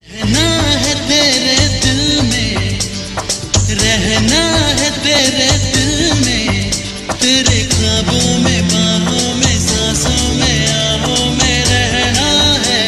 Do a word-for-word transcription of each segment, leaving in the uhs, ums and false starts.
रहना है तेरे दिल में, रहना है तेरे दिल में, तेरे ख्वाबों में, बाहों में, सांसों में, आहों में रहना है,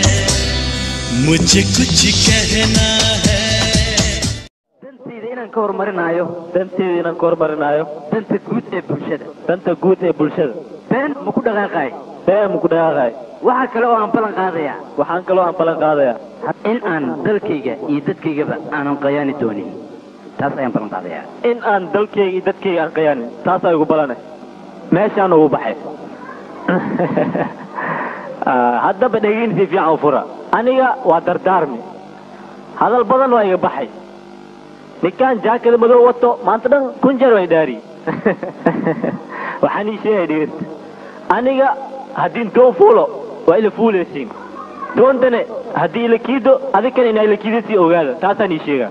मुझे कुछ कहना है। danteeda inaan ka hormarinayo danteeda inaan ka hormarinayo danta guud ee bulshada danta guud ee bulshada been ma ku dhaqaaqay been ma ku dhaqaaqay waxa kale oo aan balan qaadaya waxaan kale oo aan balan qaadaya in aan dalkayga iyo dadkaygaba aanan qayaani doonin taas ayaan balan qaadaya in aan dalkayga iyo dadkayga aan qayaanin taas ay ugu balanay meeshaan ugu baxay haddaba dhegin si fiican u fura aniga waa dardaarmi hadal badan waa iga baxay ninkaan jaakada madow wato maanta dhan kun jeer way dhaari waxaan ii sheegay dhigirta aniga haddii doon fuulo waa ila fuulaysiin doontane haddii ila kiido adinkana inaa ila kiidasii ogaada taasaan ii sheegaa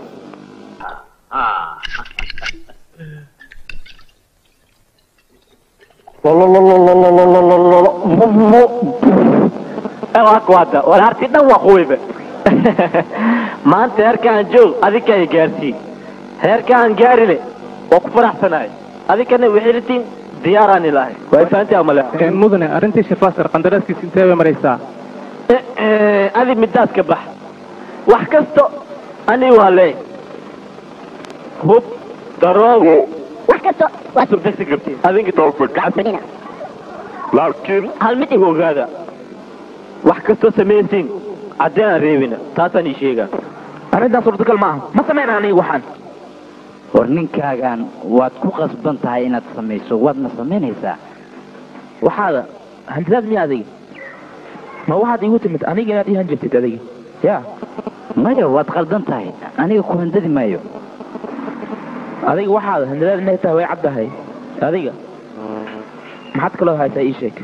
waada war harti dhan waa quwayba maanta heerkaan joog adinka ay gaarsiin heerkaan gaarile waa ku faraxsanahay adinkana waxay litiin diyaaraan ilaahay way fahantaa male mudane arrintii shafaasar qandaraaskiisa intee bay maraysaa adi midaas ka bax wax kasto ani waa leey hub daroogo wax kasto waa sugdagsi gabtiin adinka toofur gacansanina laakiin hal mid igu ogaada wax kastoo samaysiin caddeen aan reebina taasaan ii sheegaa arrintaas suurtagal maaha ma samayna aniga waxaan war ninkaagaan waad ku qasban tahay inaad samayso waadna samaynaysaa waxaada hantidaad miya adiga ma waxaad igu timid aniga inaad ii hanjabtid adiga ya maya waad qaldan tahay aniga ku handadi maayo adiga waxaada hantidaad inay tahay way caddahay adiga maxaad kaloo haysaa ii sheeg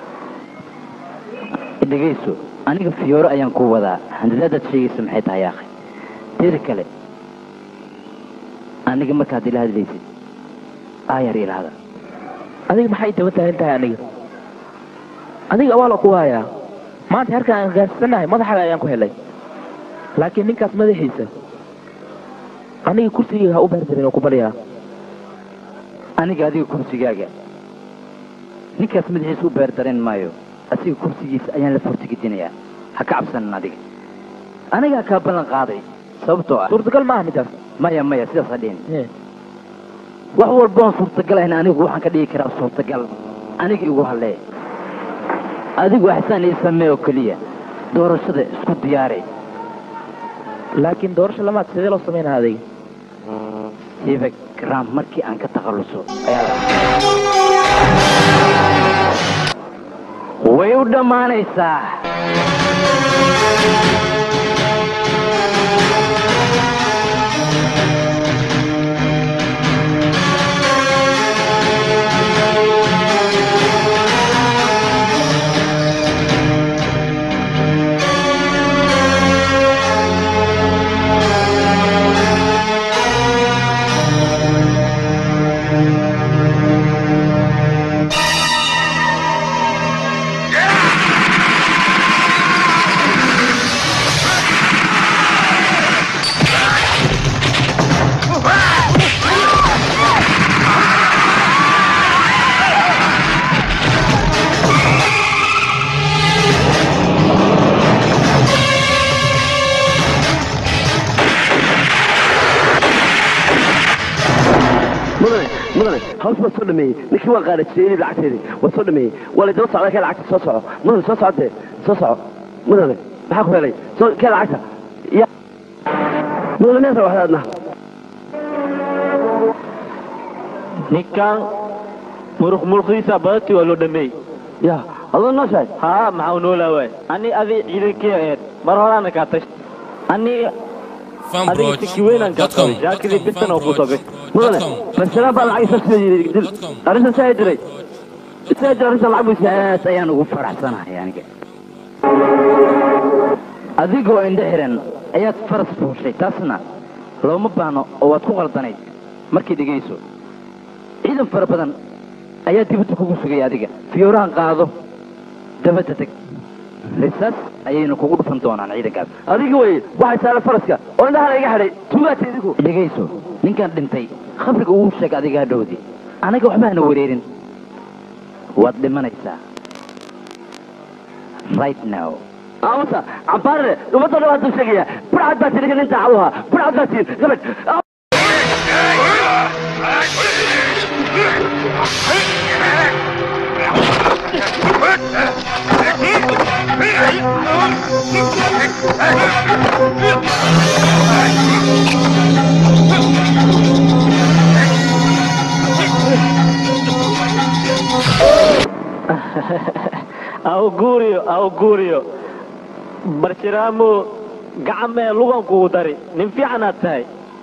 dhegayso aniga fiyooro ayaan ku wadaa handadaadaad sheegaysa maxay tahay akhi teeda kale aniga markaad ila hadlaysid aayar ilaahda adiga maxay daba taagan tahay aniga adiga awaala ku hayaa maanta heerkaan aan gaarsiisanahay madaxaaga ayaan ku helay laakiin ninkaas madaxiisa aniga kursigayga ha u baardarin oo ku baryaa aniga adiga kursigaaga ninkaas madaxiisa u baardarin maayo asiga kursigiisa ayaan la furtigidinayaa ha ka cabsanin adiga anigaa kaa ballan qaaday sababtoo ah suurtagal maaha midaas maya maya sidaas ha dhihin wax walboon suurtagal ahayn anigu waxaan ka dhigi karaa suurtagal aniga igu hallee adigu waxsaan ii samee oo keliya doorashada isku diyaaray laakiin doorasho lamaad sidee loo samaynaa adiga hiba karaam markii aan ka takhalluso ayaa way u dhammaanaysaa hoos baa soo dhameeyey ninkii waa qaadajiyey lacagteedii waa soo dhameeyey waa la daba socdaa kee lacagta soo soco mudane soo socotee soo soco mudane maxaa ku helay soo kee lacagta ya mudane meesa waxdaadna ninkaan muruq muruqdiisa badati waa loo dhameeyey ya adoo noo shahay haa maxaa u noolaa waay ani adi ciidankii eed mar horaana kaa tash ani adiga sikiweynaan kaa qabay jaakadii bitan oo ku togay mudane fasalaan baa lacag isa siiyey dil arrinta saa diray isaa diray arrinta lacag buu aas ayaan ugu faraxsanahay aniga adigoo indho xiran ayaad faras fuushay taasna looma baano oo waad ku qaldanayd markii dhegayso ciidan fara badan ayaa dibadda kugu sugay adiga fiyoorahan qaado dabadda teg risaas ayaynu kugu dhufan doonaan ciidankaas adiga wey waxay saala faraska oo indhaha iga xidhay tuugaata idinku dhegayso ninkan dhintay khabriga uu sheeg adiga hadhowdi anaga waxba hana wareerin waad dhimanaysaa right now amasa cambaarre ummadda dhan hadduu sheegaya burcad baa tihi nin daacaduha burcad baa tihin gabadh awguuriyo awguuriyo barshiraamo gacamee lugan kugu dari nin fiicanaad tahay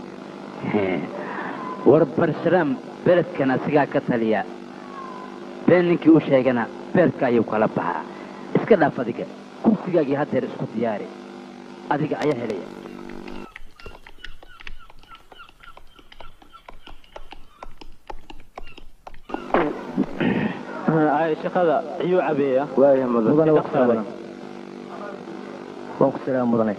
war barshiraam beledkan asigaa ka taliya been ninkii u sheegana beledka ayuu kala baxaa iska dhaaf adiga kursigaagii haddeer isku diyaari adiga ayaa helaya ay shaqada ayuu cabeeya waaya mudane waan ku salaam mudane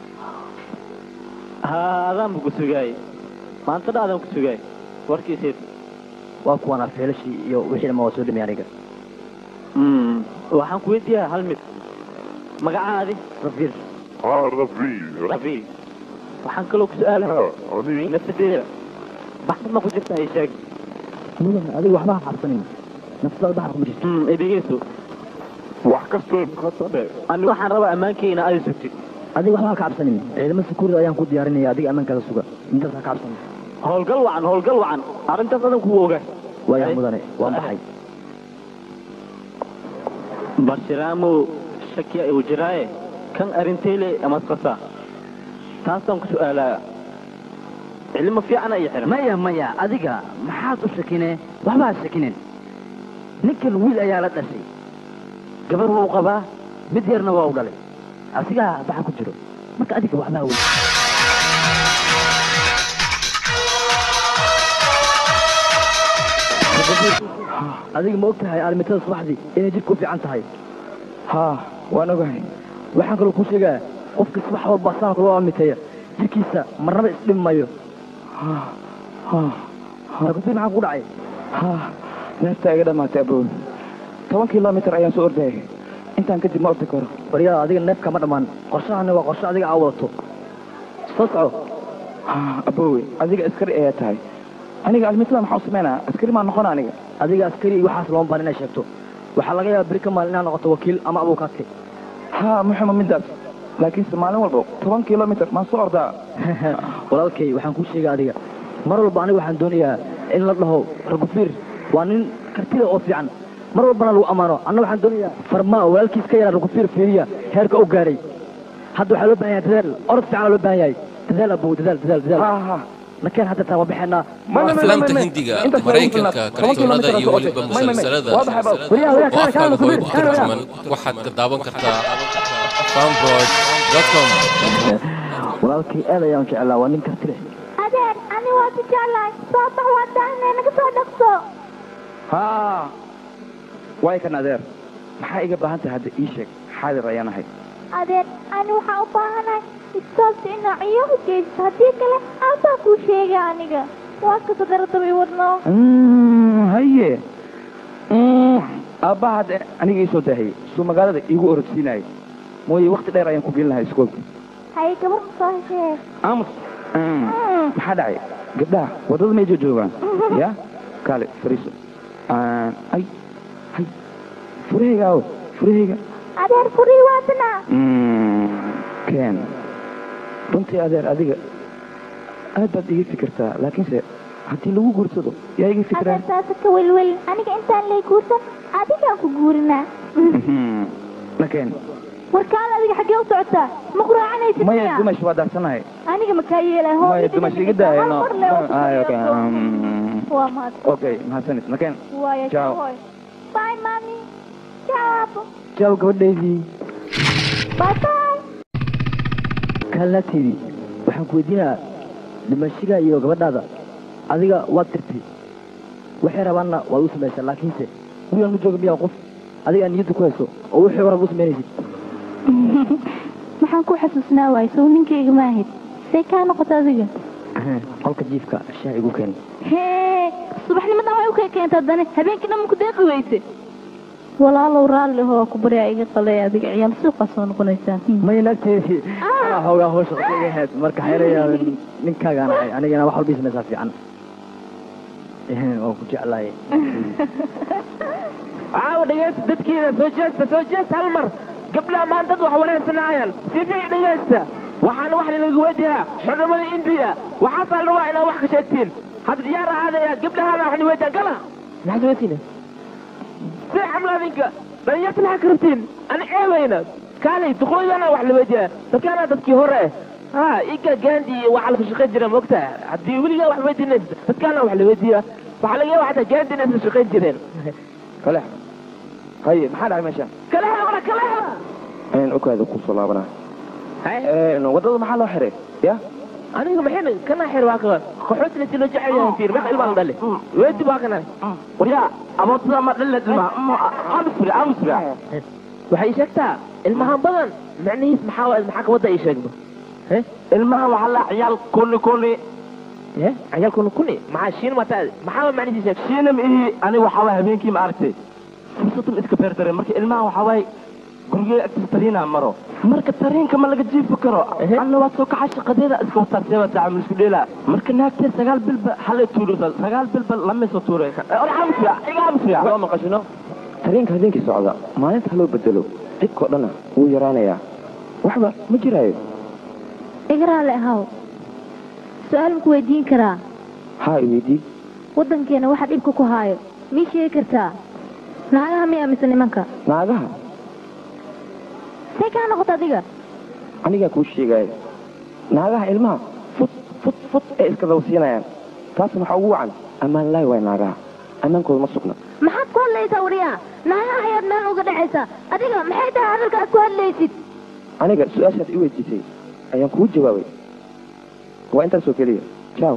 haa adaan bu ku sugaay maanta dha adaan ku sugaay warkiiseed waa kuwana feelashii iyo wixii dhamma waa soo dhimay aniga waxaan ku weydiiyaa hal mid magacaadi rafiil اه رفيق rafiil waxaan kaloo ku su-aalaha nafsadeeda baxsad ma ku jirta ay sheeg mudane adiga waxba ha xabsanin nafsada baxar kuma jirto dhegeyso wax kastoo qasane ani waxaan rabaa ammaankeyna aada sugtid adiga waxba ha ka cabsanin ciidamo sakuurida ayaan ku diyaarinaya adiga ammaankaada suga intaas ha ka cabsanin howlgal wacan howlgal wacan arrintaas adan kugu ogaa waaya mudane waan baxay barshiraamo shakiya igu jiraaye kan arrinteyle amaad qasaa taasaan ku su-aalaya cilmo fiicana iyo xiran maya maya adiga maxaad u shakine waxba ha shakinen ninkan wiil ayaa la dhashay gabar wuu qabaa mid yarna waa u dhalay asigaa baxa ku jiro marka adiga waxba ha wey adiga ma og tahay aalmitada subaxdii inay jidhku u fiican tahay haa waan ogahay waxaan kaloo kuu sheegaa qofka subax walba saanka loo aalmiteeya jirkiisa marnaba isdhimi mayo takusi maxaa ku dhacay haa neeftaa iga dhammaatay abow toban kilomitir ayaan soo ordayay intaan kadib ma ordi karo baryaa adiga neefka ma dhammaan qorshahani waa qorshe adiga aa wadato soo soco haa abowe adiga askari ayaa tahay aniga almitada maxaa u samaynaa askari maa noqona aniga adiga askari iyo waxaas looma baahan inay sheegto waxaa laga yaaba beri ka maalin inaad noqoto wakiil ama abuukaadke haa muxuma midaas laakiinse maalin walba toban kilomitir maan soo ordaa walaalkay waxaan kuu sheega adiga mar walba aniga waxaan doonayaa in la dhaho ragufiir waa nin kartida oo fiican mar walbana lagu ammaano anna waxaan doonayaa farmaa walaalkiis ka yaraa ragufiir fiiriya heerka u gaaray hadda waxaa loo baahan yahay dadaal orod fiican loo baahan yahay dadaal abow dadaal dadaal dadaal haa haa nakeen hadda taan waa bixinaa aflaamta hindiga maraykanka kartoonada iyo weliba musalsalada oo afkaaga hooy ku tarjuman waxaad ka daawan kartaa fanbroid dot com walaalkay aad ayaan jeclaa waa nin karti leh adeer ani waa ku jeclahay soo bax waa daahnay naga soo dhaqso haa waay kan adeer maxaa iga baahan tahay hadda ii sheeg xaadir ayaan ahay adeer ani waxaa u baahanahay istoobta inaa ciyo u geysto haddii kale aabaa kuu sheegay aniga waa kasa daradabay wadno haye aabbaha hadda aniga ii soo daahiyey suu magaalada iigu orodsiinayay mooye wakti dheer ayaan ku gelin lahaa iskoolka haye gabar soo heshee aamus maxaa dhacay gabdhaha waddada may joogaan ya kaale fariiso ay hay furahayga aw furahayga adeer furii waadana ken runtii adeer adiga aad baad iga fikirtaa laakiinse haddii lagu guursado yaa iga fikraa adeer saasa ka welwelin aniga intaan lay guursan adigaan ku guurinaa nakeen warkaal adiga xaggee u socotaa ma quraacanaysid maya dumash waa daarsanahay aniga makaa yeelay maya dumash iga daaya no waa mahad okay mahadsanis nakeen waaya Ciao. hoy bye mami ciao aabo jaaw gabadhaydii bye bye kaalnateydii waxaan ku weydiinayaa dhimashiga iyo gabadhaada adiga waad tirtay waxay rabaanna waad u samaysaa laakiinse gurigaan ku jooga miyaa qof adiga aad niyadda ku hayso oo wixii horaba u samaynaysid maxaan ku xasuusnaa waay sow ninkayga maahid see kaa noqota adiga qolka jiifka shaah igu keen hee subaxnimadan way u kay keenta haddana habeenkii dhan ma ku deeqi weyse walaalow raalli hoo ku baryaa iga qalay adiga ciyaal suuqa soo noqonaysaa maya naagteedii anaa hoogaa hawsha iga ahayd marka xeelayaa ninkaagaan ahay anigana wax walba samaysaa fiican waan ku jeclahay caawa dhegeysta dadkiina soo jeesta soo jeesta hal mar gabdhaha maan dad wax wanaagsanayaan si fiic dhegeysta waxaana wax lalaga weydiyaa xudumada indiya waxaasaa la rabaa inaad wax ka sheegtiin hadda diyaar ahaadaya gabdhahaana waxni weydiyaan gala maxaad weydiina si camla adinka dhalinyarta maxaa ka rabtiin ana eeweyna kaalay duqooyana wax la weydiyaa dadkaana dadkii hore ha iga gaandi waxaa la shaqayn jira moogta haddii weligaa wax weydiinaysa dadkaana wax la weydiiyaa waxaa laga yaaba xataa gaandi inay isla shaqayn jireen kalex haye maxaa dhacay meesha kalexa wala kalexa een okaada ku soo laabanaa een wadada maxaa loo xiray ya aniga maxay kana xir waa ka qaxooti la loo jecel yahay fiir ma ilma dhale weedi baa kana wariya abootada ma dhale ilma amsri amsri waxay sheegtaa ilmahan badan macnihiis maxaa waa maxaa ka wada ay sheegdo he ilmaha waxa la ciyaal kulli kulli he ciyaal kulli kulli maxaa shiin ma taad maxaa macnihiis sheeg shiinam ihi aniga waxa waa habeenkii ma aragtay fursadum iska beertare marka ilmaha waxa waa guriga agtiisa tariina maro marka tariinka ma laga jiifi karo anna waa soo kaxa shaqadeeda iska wataa seeba saaca isku dheela marka naagtee sagaal bilba hal tuuro sagaal bilba lama soo tuuray ka oo xamsiya iga xamsiya waa maqashino tariinka habeenkii socda maalinta loo bedelo dibko dhana wuu yaraanayaa waxba ma jiraayo igraale ahaw su-aal ma ku weydiin karaa haa iweydii waddankeena waxa dhibka ku haayo mii sheegi kartaa naagaha miya mise nimanka naagaha see kaa noqota adiga anigaa kuu sheegaayo naagaha ilmaha fut fut fut ee iska dawsiinayaan taas waxaa ugu wacan ammaan laay waay naagaha ammaankooda ma sugna maxaad ku hadlaysaa wariyaa naagaha ayaad meel uga dhexaysaa adiga maxay tahay hadalka aad ku hadlaysid aniga su-aashaad i weydiisay ayaan kuu jawaabay waa intaasoo keliya jaaw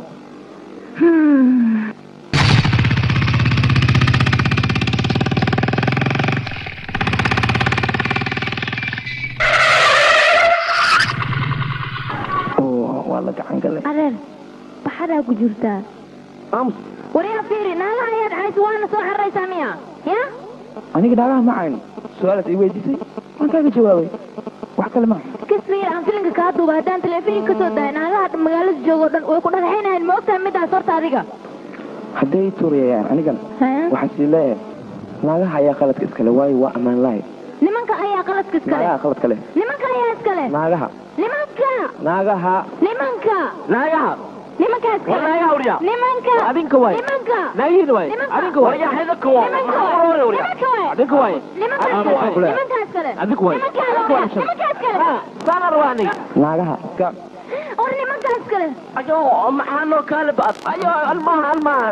waa la gacan galay areer baxadaa ku jirtaa aamus wariyaa fiiri naagaha ayaad caysa waana soo xaraysaa miya ya aniga naagaha ma cayn su-aalaad i weydiisay waan kaaga jawaabay wax kale maa kasfiir aan filinka kaa duuba haddaan teleefiin ka soo dahay naagaha magaalada joogo dhan way ku dhagaxaynahayn ma ogtahay midaas horta adiga hadday tuurayayaan anigana waxaan sii leeyahay naagaha ayaa qaladka iskale waayo waa ammaan lahay nimanka ayaa qaladka iskale naagaha qaladka leh nimanka ayaa iskale naagaha nimanka naagaha nimanka naagaha nimanka iskale naagaha wariya nimanka adinka waay nimanka naagiin waay adinka waay ya xidaka waay nimanka wariya adinka waay nimanka iskale nimanka iskale adinka waay nimanka iskale sana rawani naagaha iska or nimanka iskale ayo maxaano kale baad ayo almaha almaha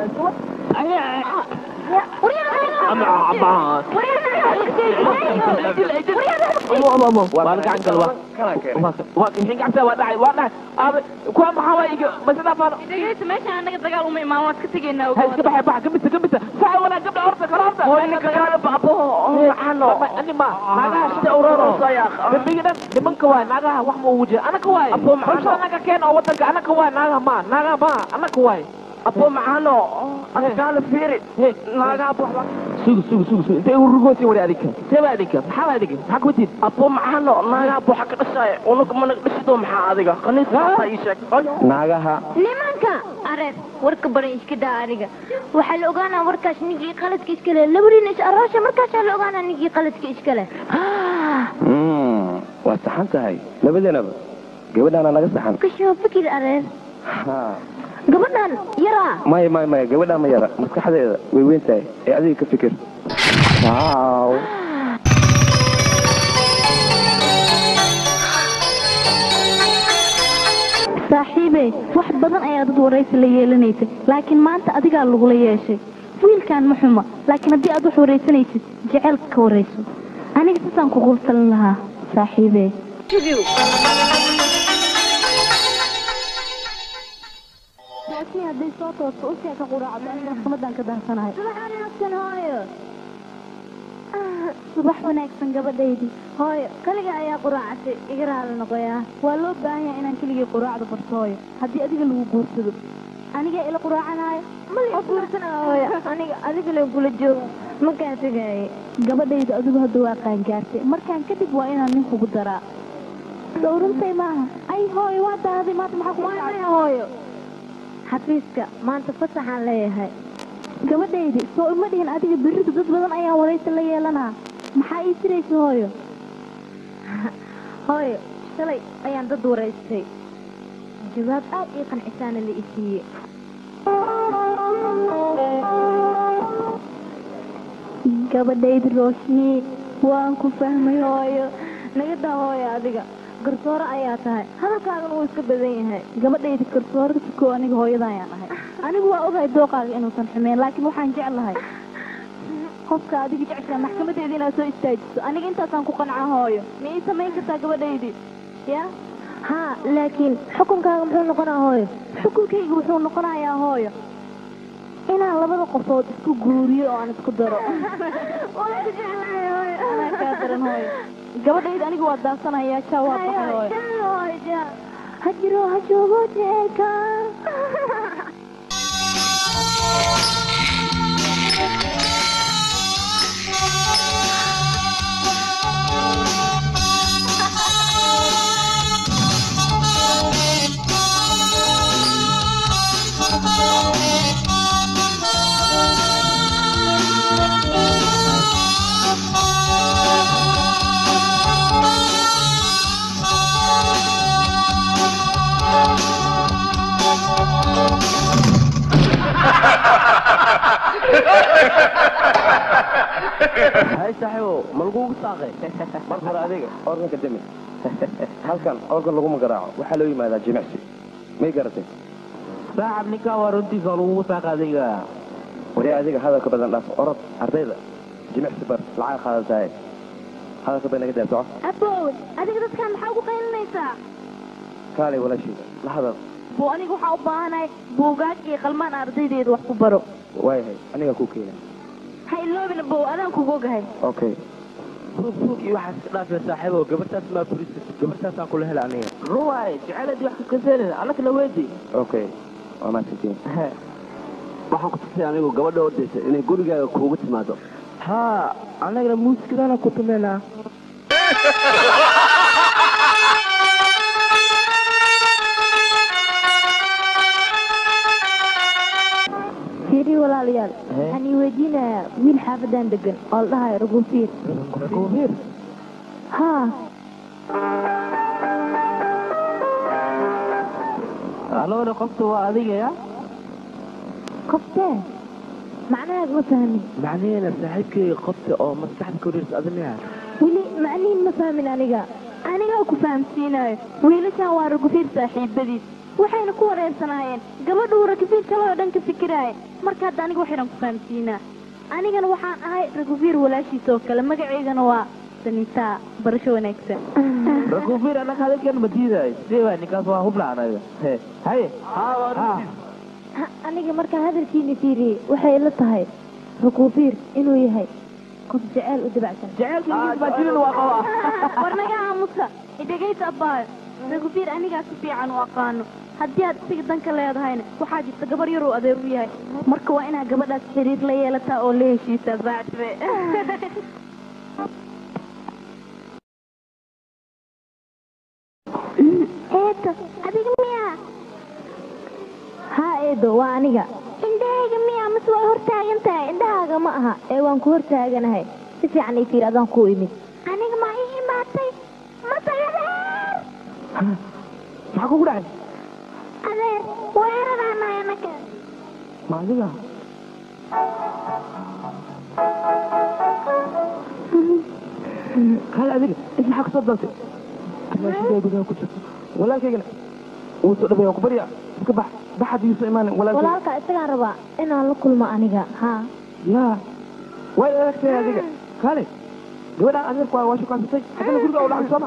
ama ama waa gacan gal waa waa kixin gacanta waa dhacay waa dhacay aabe kuwa maxaa waa iga masada faano dhageysa meesha anaga dagaal uma imaan waad ka tegaynaa ha iska baxay bax gabita gabita saa wala gabdha horta kala horta waa ninka kale baabo maxaano ani ma naagaha sida uroro bibiga nimanka waa naagaha wax ma ugu jira anaka waay abo maxaa naga keen oo wadanka anaka waay naagaha ma naagaha ma anaka waay abo maxaano ana kala fiiri naagaha abo sugu sugu sugu sugu intee urugooti wari adinka seeba adinka maxaa adinka maxaa ku tid abo maxaano naagaha abo xaq dhashay unuga mana dhashido maxaa adiga qaniis xataa ii sheeg naagaha nimanka areer warka baran iska daa aniga waxaa la ogaanaa warkaas ninkii qaladka iska leh labadiina is aroosha markaasaa la ogaanaa ninkii qaladka iska leh waa saxan tahay labadeenaba gabadhaana naga saxan kashoo fikir areer gabadhan yaraa maya maya maya gabadhaan ma yara maskaxdeeda way weyn tahay ee adiga ka fikir waaw saaxiibey wax badan ayaa dad waraysi la yeelanaysay laakiin maanta adigaa lagula yeeshay wiilkan ma xuma laakiin haddii aad wax waraysanaysid jaceylka ka warayso aniga sasaan kugu talin lahaa saaxiibey laakiin hadday soo toosto usii ka quraacdo aniga maxkamadan ka dansanahay subax wanaagsan hooyo subax wanaagsan gabadhaydii hooyo kaliga ayaa quraacatay iga raali noqoyaa waa loo baahan yahay inaan keligii quraacda barto hooyo haddii adiga lagu guursado aniga ila quraacanaayo ma guursanaayo hooyo aniga adiga la kula joogo ma kaa tegaaye gabadhayda adigu hadda waa qaangaartay markaan kadib waa inaan nin kugu daraa dowrantay maaha ay hooyo waa daaday maanta maxaa kugu dhacay hooyo xafiiska maanta fasaxaan leeyahay gabadhaydii soo ima dhihin adiga berridu dad badan ayaa waraysi la yeelanaa maxaa ii siraysa hooyo hooyo shalay ayaan dad waraystay jawaab aad ii qancisaana la i siiyey gabadhaydi rooshnii waan ku fahmay hooyo naga daa hooyo adiga garsoore ayaa tahay hadalkaagana wuu iska badan yahay gabadhaydi garsoore tuko aniga hooyada ayaan ahay anigu waa ogahay dooqaaga inuusan xumeyn laakiin waxaan jeclahay qofka adiga jeceshaa maxkamadeeda inaad soo istaajiso aniga intaasaan ku qancaa hooyo ma ii samayn kartaa gabadhaydii ya haa laakiin xukunkaaga muxuu noqonaa hooyo xukunkayga wuxuu noqonayaa hooyo inaan labada qofood isku guuriyo oo aan isku daro waan ku jeclahay hooyo anaa kaa daran hooyo gabadhayda aniga waa daasanayaa jaa waa baxay hooyo ha jiro ha joogo jeeka هاي صاحبه ملقوق ساقي مرفر عليك أورجن كدمي halkan organ lagu magaraco waxa loo yimaadaa jimicsi may garatay saaxib ninka warantiisa lagu saaqadiga wari adiga hadalka badan dhaaf orod ardayda jimicsi bar lacag qaadataay hadalka badan naga daafto abow adiga dadkan maxaa ugu qaylinaysaa kaalay walaashayda la hadal buu aniga waxaa u baahanahay buugaag iyo qalmaan ardaydeeda wax ku baro waayahay aniga ku keenay ha iloobina bow adaan kugu ogahay okay فوق واحد لا صاحبه قبرتها ما بريس قبرتها كل هلا عنيا رواي جعلت واحد كسر على كل وادي اوكي وما تنتين waxaan ku tusay anigu gabadha odaysa inay gurigaaga kuugu timaado ha anaga muusikadana ku tumeena هيري ولا ليال أنا ودينا وين حافظان دقن الله رغوفير رغوفير ها ألو أنا قفت وأذيك يا قفتين معناها ما فهمي معناها صاحبك قفت أو مسحت كوريس أذنها ولي معني ما فهمين أنا أنا أكو فهم سيناي ويلي كان وارغوفير صاحب بديد waxayna ku wareersanaayeen gabadhu rakafiir kale oo dhan ka fikiraay marka hadda aniga waxaan ku fahamsiinaa anigana waxaan ahay rakafiir walaashiisa oo kale magaceedana waa sanita barasho wanaagsan rakafiir anaka hadalkan ma diiday sidee ninkaas waa hublaanaya he hay ha aniga marka hadalkiina fiiriyay waxay la tahay rakafiir inuu yahay qof jecel u dabacsan jecelkiisa ma jirin waa qawa warnaga aamusa idagayta abaa rakafiir aniga si fiican u aqaano haddii aad isiga danka leedahayna waxaa jirta gabar yar oo adeer u yahay marka waa inaad gabadhaas xiriir la yeelataa oo la heshiisaa bacdbe eedo adiga miya haa eedo waa aniga indhahayga miya mase waa hortaagan tahay indhahaaga ma aha ee waan ku hortaaganahay si fiican ii fiir adaan ku imid aniga ma ii imaatay mase adeer maxaa kugu dhacay adeer weeraraanay anaka ma adiga kale adiga is maxaa kasoo dantay maashida gudaha ku jirto walaalkaygana wuu soo dhabeeya ku barya iska bax baxad yuuso imaanin walaalkayga walaalka isagaan rabaa inaan la kulmo aniga haa yaa way aragtay adiga kale gabadhaan adeerku waa shukansatay haddana guriga u dhacay sooma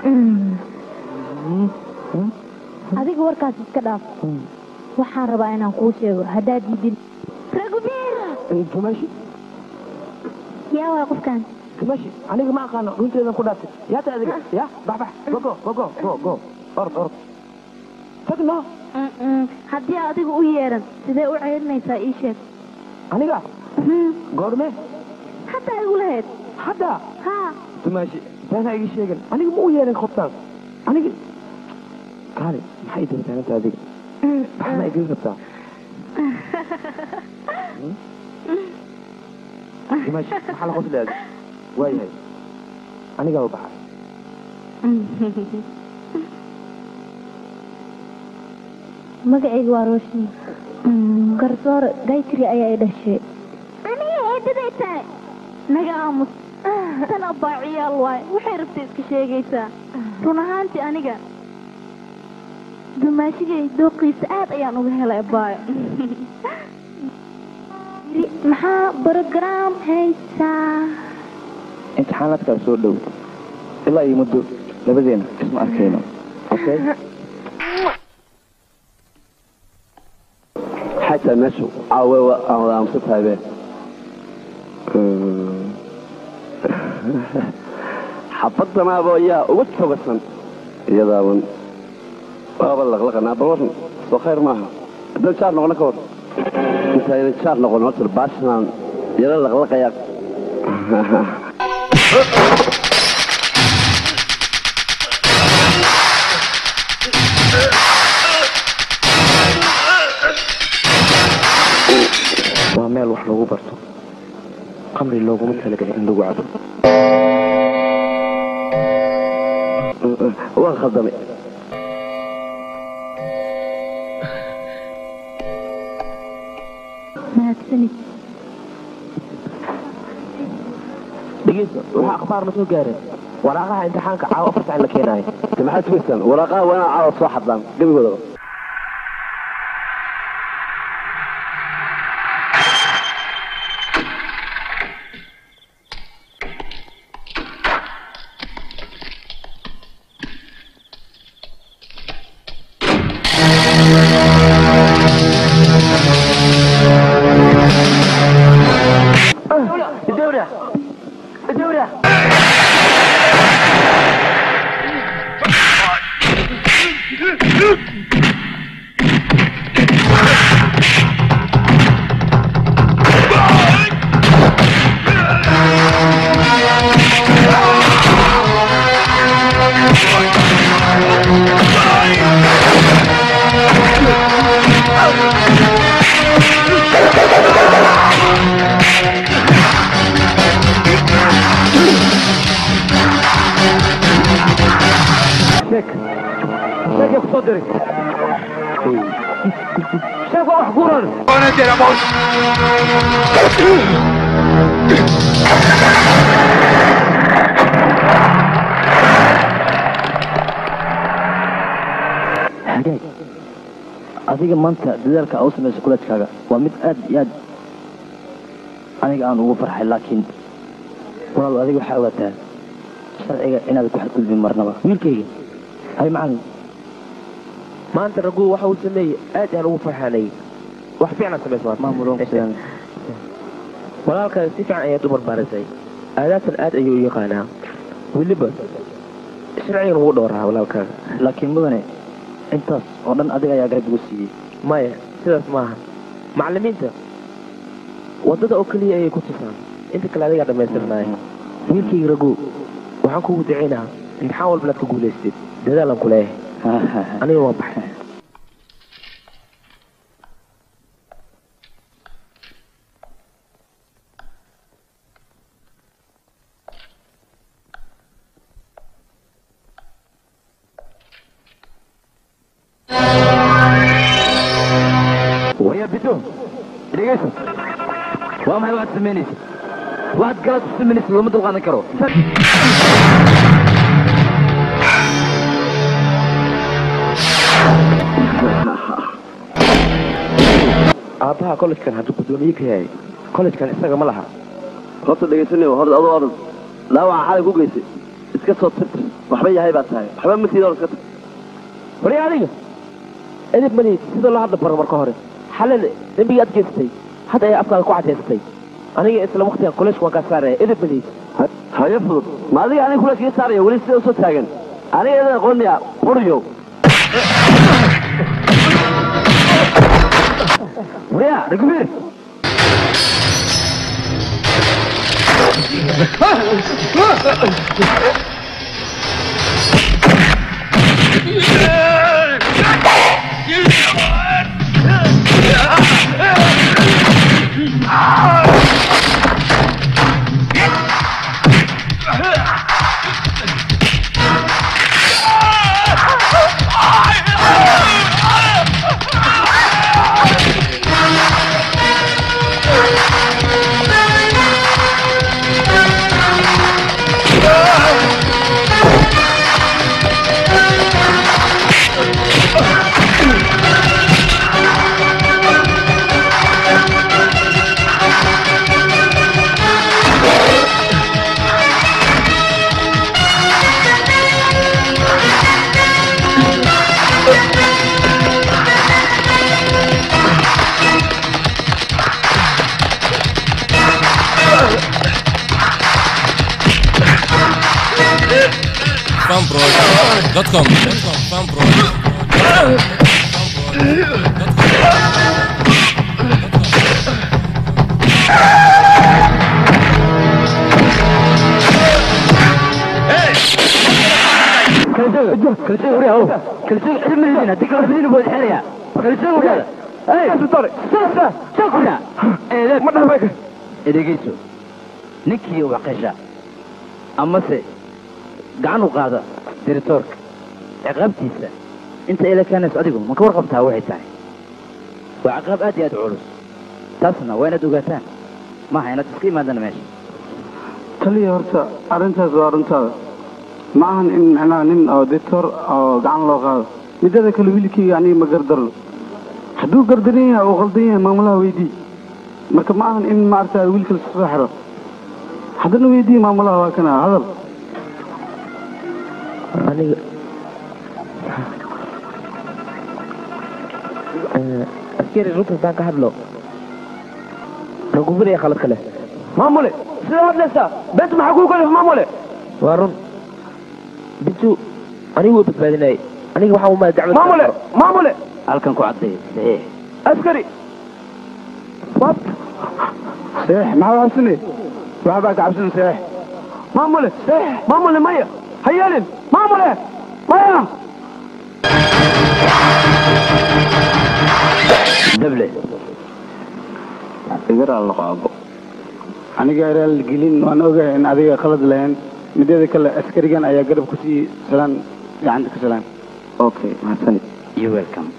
adiga warkaas iska dhaaf waxaan rabaa inaan kuu sheego haddaad diidin ragubir tumashi yaa waa qofkan ماشي aniga ma aqaano runteedan ku dhaatay yaa ta adiga ya bax bax go go go go go ord ord tagno haddii adiga u yeeran sidee u ceerinaysaa ii sheeg aniga goorme hadda igu lahayd hadda ha dumaashi taana igi sheegan aniga ma u yeeran khobtaan aniga kaale maxay dawtaananta adiga maxna iga rabtaa dumaashi maxaa la qosleeda waayahay aniga u baxay magacayga waa rooshin garsoor gaytri ayaa i dhashay aniga eedaday tahay naga aamus tan abbaa ciyaal waay waxay rabtay iska sheegaysaa run ahaantii aniga dumaashigay dooqiisa aad ayaan uga helay abbaayo maxaa brograam haysaa imtixaanaadkaa soo dhow ilaa iyo muddo labadeena isma arkayno okay حتى مشوا عوا أو أمسكها به حفظت ما بويا وقت بسن يا ون أبلغ لقنا بروسن سخير معها ده شار نقول كور إنت شار نقول نوصل باشنا يلا لغ لق يا waa meel wax lagu barto qamri looguma talagalin in lagu cabo waa khaldamay mahadsanid dhegeyso waxaa akhbaar ma soo gaareen waraaqaha imtixaanka caawa afar sac la keenaayo maxaad sugaysaan waraaqaha waa inaa caawa soo xadlaan gebigoodaba adiga maanta dadaalka aad u samayso kuleedkaaga waa mid aad iyo aad aniga aan ugu farxay laakiin walaal adiga waxaa ogaataa sharciga inaad ku xadgudbin marnaba wiilkayga hay macalin maanta raguu waxa uu sameeyey aad aan ugu farxanayay wax fiican samayso maamuloon kuseen walaalkaaga si fiican ayaad u barbaarisay aadaabtan aad ayuu u yaqaanaa weliba sharcigan ugu dhowraa walaalkaaga laakiin mudane intaas oo dhan adiga ayaa garab igu siiyey maya sidaas maaha macallimiinta waddada oo keliya ayay ku tusaan inta kale adigaa dhammaystirnaaya wiilkayga ragow waxaan kugu ducaynaha imtixaan walba inaad ka guulaystid dadaalan ku leeyahay aniga waan baxay dhegeyso waa maxay waxaad samaynaysa waxaad galaad ku samaynaysa looma dulqaadan karo aabbaha kollejkan hadduu guddoomiye ka yahay kollejkan isaga ma laha horta dhegaysanayo hor adoo orod dhaawaca xalay ku geysay iska soo tirtir waxba yahay baa tahay waxba ma tiida iska tir wari adiga edib maliid sida loo hadla baro marka hore xalal dembigii aad geysatay hadda ayaa afkaada ku cadaysatay aniga isla waqtigan kollejka waan kaa saaraya edib maliid هيا فضل ما أدري أنا كلك يسار يا ولي سيد صوت تاجن أنا إذا قلني يا بريو ويا ركبير fanbroid dot com fanbroid كل شيء وريه هو كل شيء علم الدين هديك الدين بود حريا كل شيء وريه اي سلطان سلطان شكرا ايه ليك ما دحبك اديجيسو نكي وقشا اما سي gacan qaada directorka ciqaabtiisa inta ila keenay adigu ma ka warqabtaa waxay tahay waa ciqaab aad iyo aad culus taasna waa inaad ogaataan ma hayna iska imaadana meesha taliya horta arrintaas waa arrintaada ma ahan in macnaha nin oo director oo gacan loo qaado midada kale wiilkii aniga ma gardarno hadduu gardaran yahay oo qaldan yahay maamulaha weydii marka ma ahan in maaragtaa wiilka la soo xiro haddana weydii maamulaha waa kana hadal aniga askari runta haddaan ka hadlo ragubinaya khalad kale maamule sida hadlaysaa bes maxaa kuu kalif maamule waa run bintu anigu way badbaadinayay aniga waxaa umaa dacwad maamule maamule halkan ku cadday saxiix askari saxiix maxaa cabsine waxbaa ka cabsina saxiix maamule saxiix maamule maya هيالين مامولة مايا دبلة إذا رأى اللقابة أنا قاعد الجلين وأنا أوجه إن أبي خلد لين مدة كلا أسكري كان أيا قرب كسي سلام عندك سلام أوكي ما تسني you welcome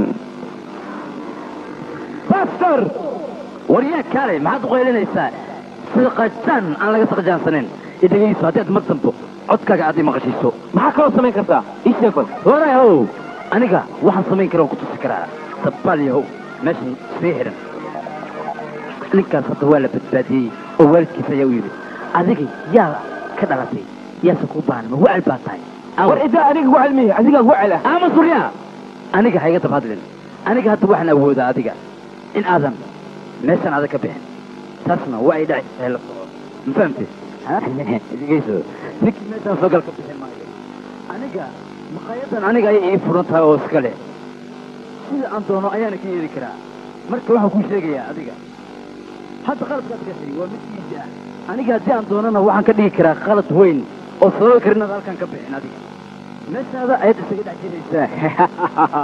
باستر ورياك كاري ما حد قوي لنا يسا سرقتان أنا لقى سرقتان سنين إذا جيسو هتأت مصنبو codkaaga aad ima qashiso maxaa kaloo samayn kartaa ii sheeg bal warayahow aniga waxaan samayn karaa oo ku tusi karaa sabbaal yahow meeshan sii xidhan ninkaas hadda waa la badbaadiyey oo waalidkiisa ayaa u yidhi adiga yaa ka dhalatay yaase kuu baahan ma wacel baa tahay war idaa aniga wacel mihi adigaa wacela ama suryaa aniga hayga dab hadlin aniga hadda waxaan awoodaa adiga in aadan meeshan adag ka bixin taasna waa ay dhaci helo ma fahamtay digayso ninkii meeshaan soo gal ka bixin maayo aniga maqaayadan aniga ayay ii furan tahay oo iska leh sida aan doono ayaana ka yeeli karaa marka waxaan kuu sheegayaa adiga hadda qaladkaad gashay waa mid iidi ah aniga haddii aan doonana waxaan ka dhigi karaa qalad weyn oo sababi karin inaad halkan ka bixin adiga meeshaada ayaad isaga dhex jiraysaa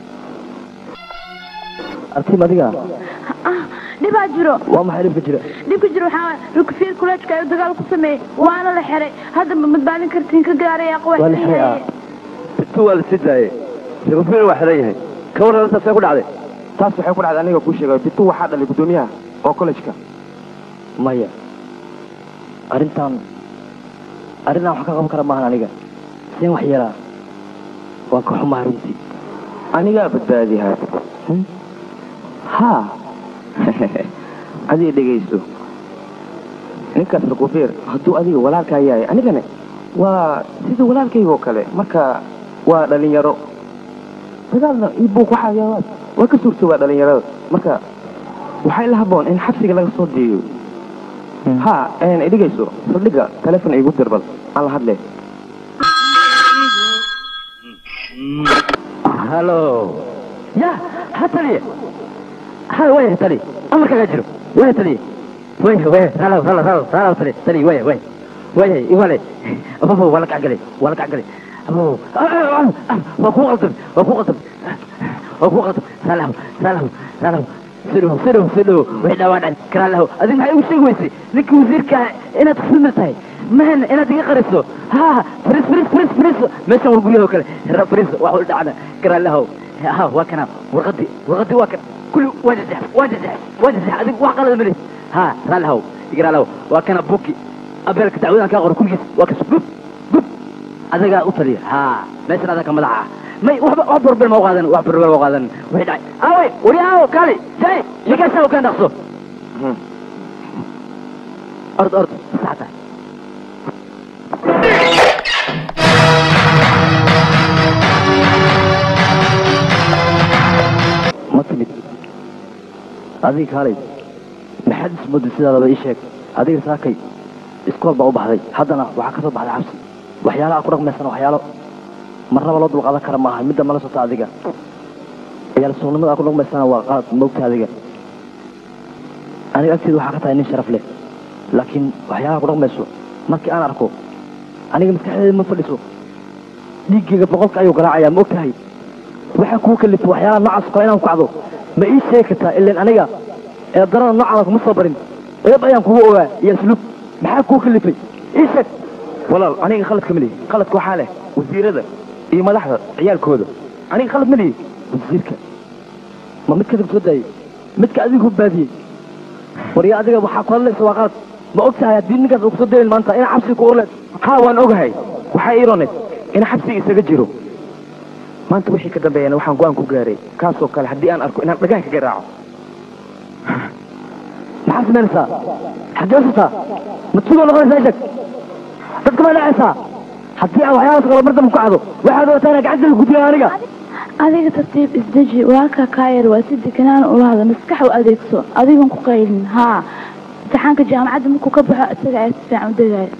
artiim adiga dhibaa jiro waa maxay dhibka jira dhibka jiro waxaa rugfiir kuleejka ayuu dagaal ku sameeyey waana la xiray hadda ma badbaadin kartiin ka gaaray aqwa waa la xiray bitu waa la sii daayey rugfiir waa xiran yahay ka waran intaas ay ku dhacday taas waxay ku dhacday aniga kuu sheegay bitu waxaa dhalay guddoomiyaha oo kollejka maya arrintan arrintan wax ka qaban kara maahan aniga seen wax yaraa waan ka xumaa runtii anigaa badbaadiyaa ها adiga dhegayso ninkaas rugfiir hadduu adiga walaalkaa yahay anigana waa sida walaalkayga oo kale marka waa dhalinyaro dagaalna iyo buuq waxaa yaabaa waa ka suurta waa dhalinyarada marka waxay la habboon in xabsiga laga soo deeyo ha een idhigayso saldhiga telefoon igu dir bal aan la hadle halo ya hataliye ha way hatali amarka ga jiro way hatali way way halo halo halo halo hatali hatali way way way iwale abo wala ka galay wala ka galay abo wa ku qaldan wa ku qaldan wa ku qaldan salam salam salam سلو سلو سلو وحنا وانا كرا له هذه ما يوش يوسي لك وزيرك انا تخدمتها مهن انا دقيقه قرصو ها فريس فريس فريس فريس ماشي نقول له كذا فريس واحد دعنا كرا له ها وكنا وغدي وغدي وكنا كل وجه وجه وجه هذيك واحد قال ملي ها كرا له يقرا له وكنا بوكي ابلك تعودنا كغور كل جس وكس بوب بوب هذا اوتلي ها ماشي هذا كمدعه ما وحبر بالموقعدن وحبر بالموقعدن وحد اوي ورياو كالي جاي لكاسو كان نقصو ارض ارض ساعتها ما تمت هذه كالي محدث مدة سيدة بإيشيك هذه ساكي اسكول بقو بحضي حدنا وحكسو بعد عبسي وحيالا اقرق مثلا وحيالا marna wala dul qaadan kara maaha midda mala soo adiga ayaa sunnada ku dhaqmaysan waa qaad moogta adiga aniga agteed waxa ka tahay nin sharaf leh laakiin waxyaalaha ku dhaqmayso markii aan arko aniga maskaxdayda ma fadhiso dhiigayga boqolka ayuu garaacaya moogtahay waxa ku kalifo waxyaalaha noocaas kale inaan ku kacdo ma ii sheegi kartaa ilaa aniga ee darada noocaas kuma soo barin eeb ayaan kugu ogaa iyo sulub maxaa ku kalifay ii sheeg walaal aniga khaladka ma lihi khaladka waxa leh wasiirada iyo madaxda ciyaalkooda aniga khalad ma lihi wasiirka ma mid kadib soo daayay midka adigu baadiyey wariya adiga waxaa ku hadlaysa waa qalad ma ogtahay haddii ninkaas uu kusoo dayin maanta ina xabsi ku urleed haa waan ogahay waxaa ironeed ina xabsiga isaga jiro maanta wixii ka dambeeyana waxaan go-aan ku gaaray kaasoo kale haddii aan arko inaan dhagaha kaga raaco maxaa samaynaysaa xaggee usutaa ma tusugoo noqonaysaa ishag dadka ma dhacaysaa haddii aan waxyaalaas kalo mar dambe ku kacdo waxaad ogataa gacanta gudbiya aniga adiga tartiib isdeji walaalka kaayar waa si deganaan ula hada maskax u adeegso adigan ku qaylin haa imtixaanka jaamacadda markuu ka baxo isaga ay si fiican u degaayo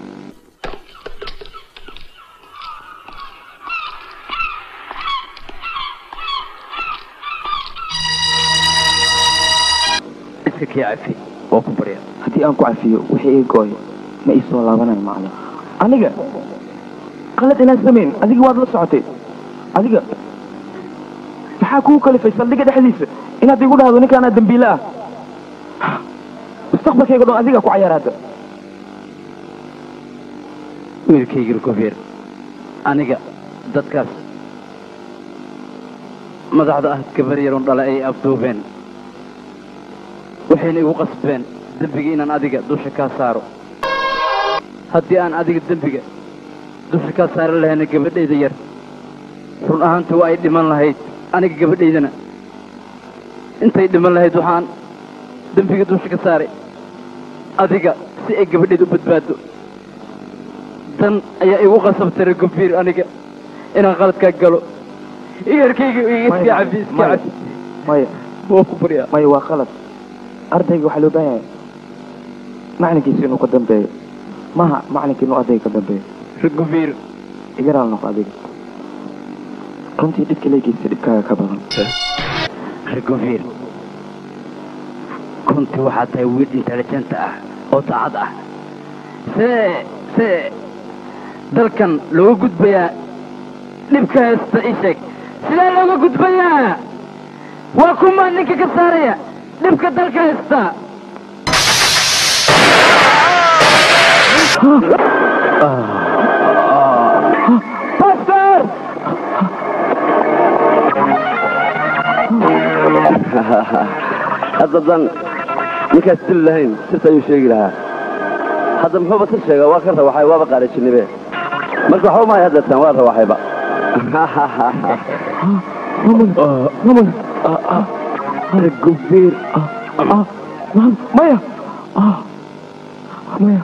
iska kii cafi waa ku barya haddii aan ku cafiyo wixii ii gooyo ma ii soo laabanayo macna aniga qalad inaan samayn adiga waad la socotay adiga maxaa kuu kalifay saldhiga dhexdiisa inaad igu dhahdo ninkaanaa dambiile ah mustaqbalkayga dhan adiga ku cayaaraada wiilkayga rukobeer aniga dadkaas madaxda ah gabar yaroon dhala ay afduubeen waxayna igu qasbeen dembiga inaan adiga dusha kaa saaro haddii aan adiga dembiga dusha kaa saaran lahayna gabadhayda yar run ahaanta waa ay dhiman lahayd aniga gabadhaydana intay dhiman lahayd waxaan dembiga dusha ka saaray adiga si ay gabadhayda u badbaado dan ayaa igu qasabtay rukobeer aniga inaan qaladkaa galo iyarkayga iska cafi iska cafi maya waa ku baryaa maya waa qalad ardayga waxaa loo baahan yahay macalinkiisa inuu ka dambeeyo maha macalinka inuu ardayga ka dambeeyo rukobeer igaraal noqo adiga runtii dhibka leegeysa dhibkaaga ka badan rukobeer runtii waxaa tahay wiil intelligent ah oo daacad ah see see dalkan looga gudbayaa dhibka haysta ii sheeg sidee looga gudbayaa waa kuma ninka ka saaraya dhibka dalka haysta pastor hadda dan ninkaas dil lahayn sirta ayuu sheegi lahaa hadda muxuuba sir sheega waa ka rawaxay waaba qaarajinibe marka waxba mahay haddeetaan waa rawaxayba rukobeer maya maya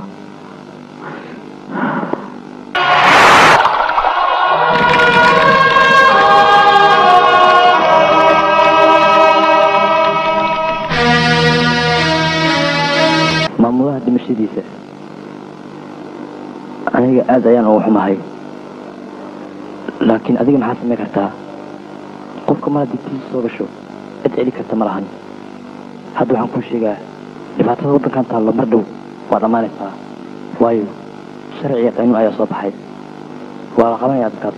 maamulaha dhimashadiisa aniga aad ayaan ugu xumahay laakiin adiga maxaad samayn kartaa qofka mar haddii tiisa soo gasho cid celi karta ma lahan hadda waxaan kuu sheegaa dhibaatada waddankan taallo mar dhow waa dhammaanaysaa waayo sharciga qaynuun ayaa soo baxay waa la qabanayaa dadkaas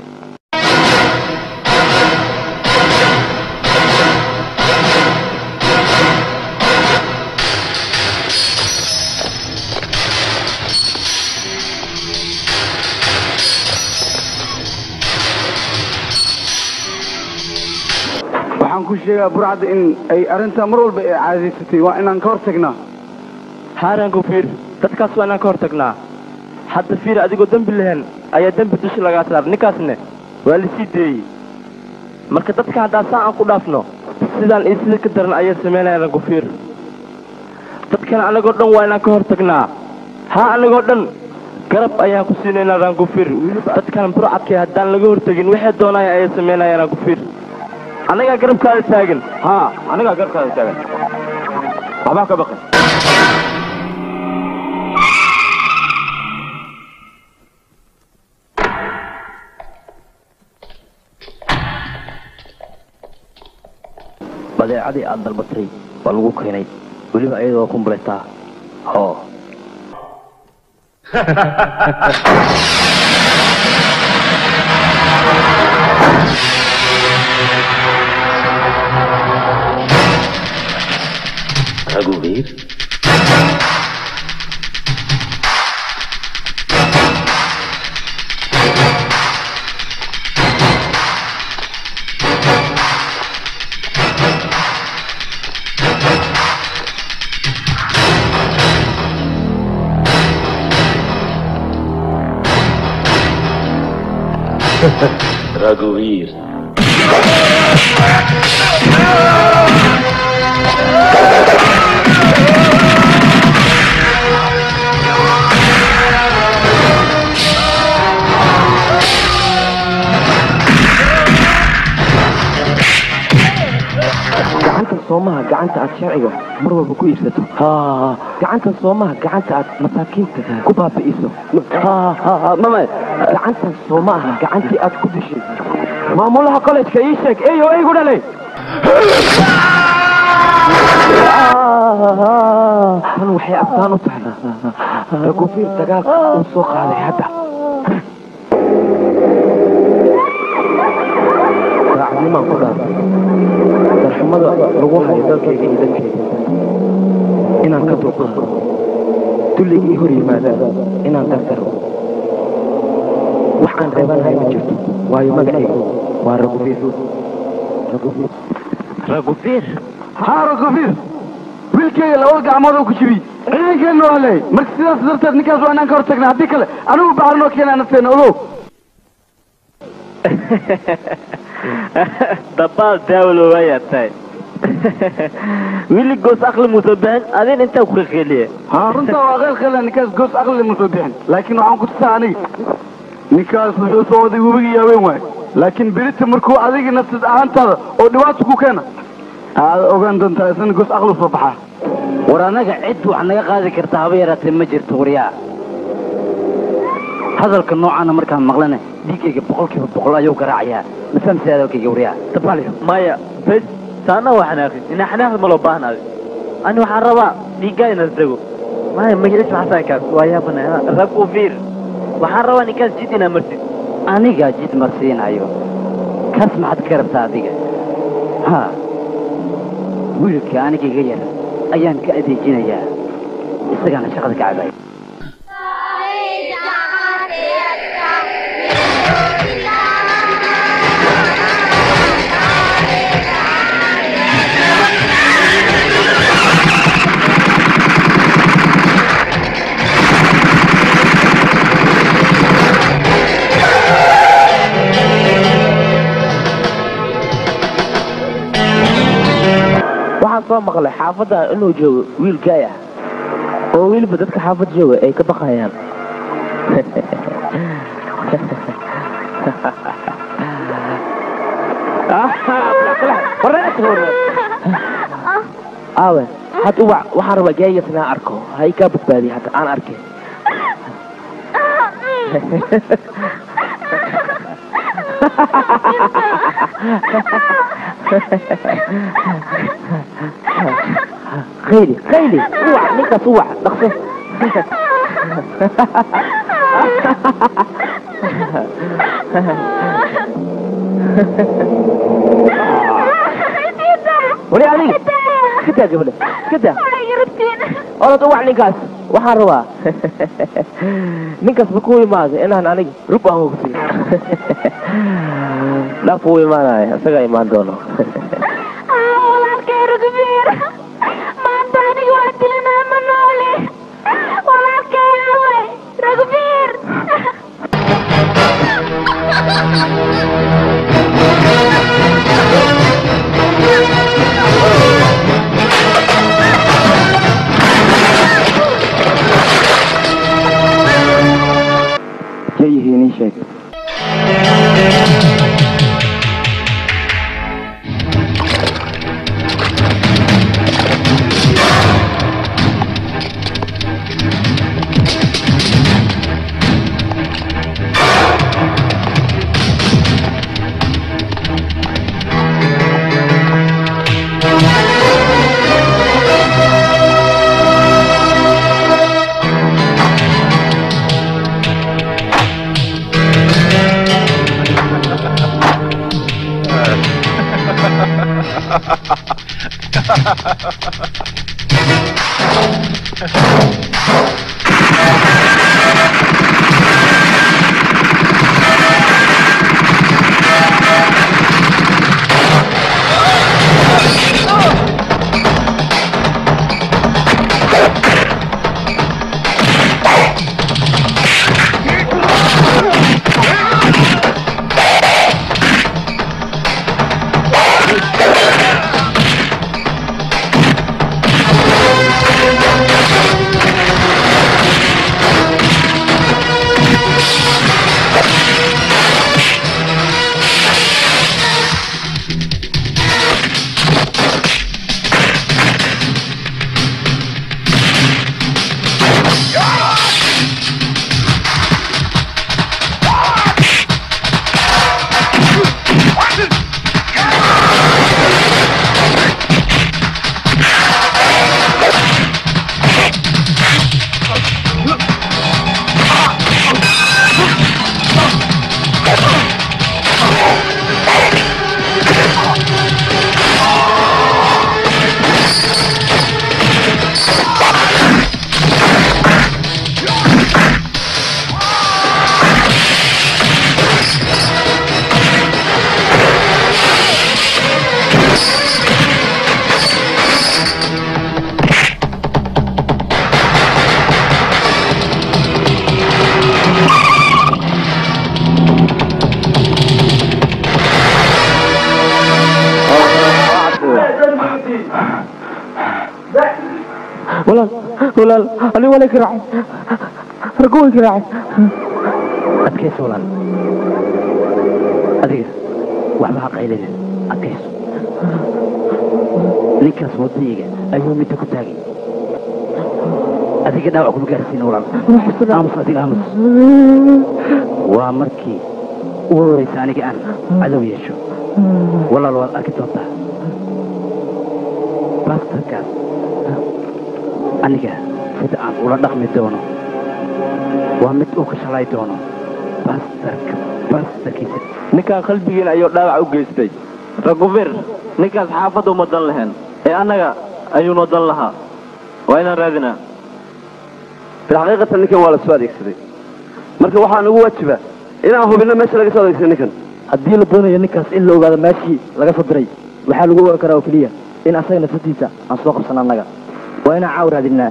waxaan ku sheegaa burcadda in ay arrintaa mar walba ay caadaysatay waa inaan ka hor tagnaa haaranku fiir dadkaas waa inaan ka hor tagnaa hadda fiir adigoo dembi lahayn ayaa dembi dusha lagaa saar ninkaasne waa lasii deeyey marka dadka haddaa saa aan ku dhaafno sidaan iyo sida ka daran ayay samaynayaan ranku fiir dadkana anagoo dhan waa inaan ka hor tagnaa haa anagoo dhan garab ayaan ku siinaynaa ranku fiir dadkan burcadkee haddaan laga hortagin waxay doonaya ayay samaynayaan ranku fiir anagaa garabkaada taagan haa anigaa garabkaada taagan waxbaa ka baqay badeecadii aad dalbatay waa lagu keenay weliba iyadoo kumbuletaa hoo Raghuveer Raghuveer gacanta soomaha gacanta aad sharciga mar walba ku iibsato gacanta soomaha gacanta aad masaakiinta ku baabi'iso gacanta soomaha gacantii aad ku dishay maamulaha collejka ii sheeg eyo eygu dhalay tan waxay astaan u tahay ragufiir dagaalka uu soo qaaday hadda saacadimaan ku dhaartay darxumada lagu hayo dalkayga iyo dadkayga inaan ka dulqaado dulliga ii hor yimaada inaan dardaro wax aan reebanahay ma jirto waayo magacaygu waa ragufiir ragufiir haa ragufiir wiilkayga labada gacmood oo ku jibi ciidankeenna waa leey marka sidaas darteed ninkaas waa inaan ka hor tagnaa haddii kale anigu baxrinoo keenaa nafteena ogow dabaal daawlo waayaa tahay wiili goos aqli muusoo bixin adin intaa ku qeeliye haa runtaa waa qeyl qeela ninkaas goos aqli muusoo bixin laakiin waxaan ku tusaa aniga ninkaas wuxuu soo waday webigii yaaweyn waaye laakiin berita markuu adiga nafsad ahaantaada oo dhibaato ku keena aad ogaan doontaa isna goos aqli soo baxaa war annaga cid wax naga qaadi karta haba yaraatee ma jirto waryaa hadalka noocaana markaan maqlana dhiiggayga boqolkiiba boqol ayuu garaacayaa mafahamtay hadalkayga waryaa dabaaliyo maya bes saana waa xanaaqin inaa xanaaqda ma loo baahnaaday ani waxaan rabaa dhiiggaa inaad dago maya magiciis xasankaas waa yaabana ragufiir waxaan rabaa ninkaas jid inaa marsid anigaa jid marsiinayo kaas maxaad ka rabtaa adiga haa wiilka aniga iga yar ayaan ka adeejinayaa isagaana shaqada ka cabaya waxaan soo maqlay xaafadda inuu joogo wiil gaay ah oo weliba dadka xaafad jooga ay ka baqayaan aawe had uwac waxaan rabaa gaaygas inaan arko ha ii kaa badbaadiya hadda aan arkay خيلي خيلي اوعى نكس اوعى دقصه ولي عليك كده يا جبلة كده أنا توع نكاس وحروا نكاس بكوي ماذا أنا أنا عليك ربع هو كثير لا فوي ما أنا سجى ما دونه والله كير كبير ما أنتني قلت لنا منولي والله كير ركبير جاي هيني شيك ولا ولا أنا ولا كراعي رجوي كراعي أتكيس ولا أديك وحبها قيلة أتكيس ليك صوتيك أيوم تكتاجي أديك دعوة كل جالسين ولا أمس أديك أمس ومركي ورثانك أنا عدو يشو والله لو أكيد وضع بس كذا aniga sida aan ula dhaqmi doono waa mid uu ka shalay doono bastarka bastarkiisa ninkaan qalbigiina ayuu dhaawac u geystay ragubir ninkaas xaafadda uma dan lahayn ee annaga ayuuna dan lahaa waa inaan raadinaa bilxaqiiqatan ninkan waa la soo adeegsaday marka waxaa nagu waajiba inaan hubinno meesha laga soo adeegsaday ninkan haddii la doonayo ninkaas in la ogaado meeshii laga soo diray waxaa lagu ogaan karaa oo keliya in asaga nafsadiisa aan soo qabsano annaga waa inaan caawir raadinaa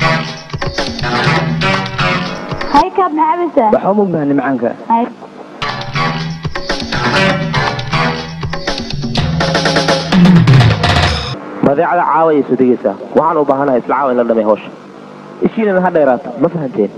هاي كاب نعبسة بحومك بهني معانك هاي badeecada caawa ay soo degaysaa waxaan u baahanahay isla caawa in la dhamay hawsha ishiinana ha dheeraato ma fahanteen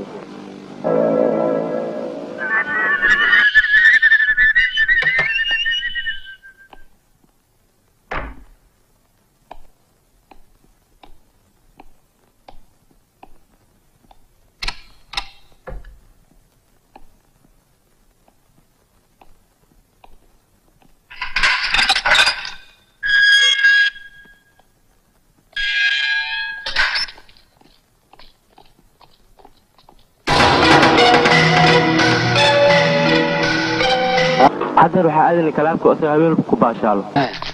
حضر waxaa aadin kalaamka oo habeen ku baashaalo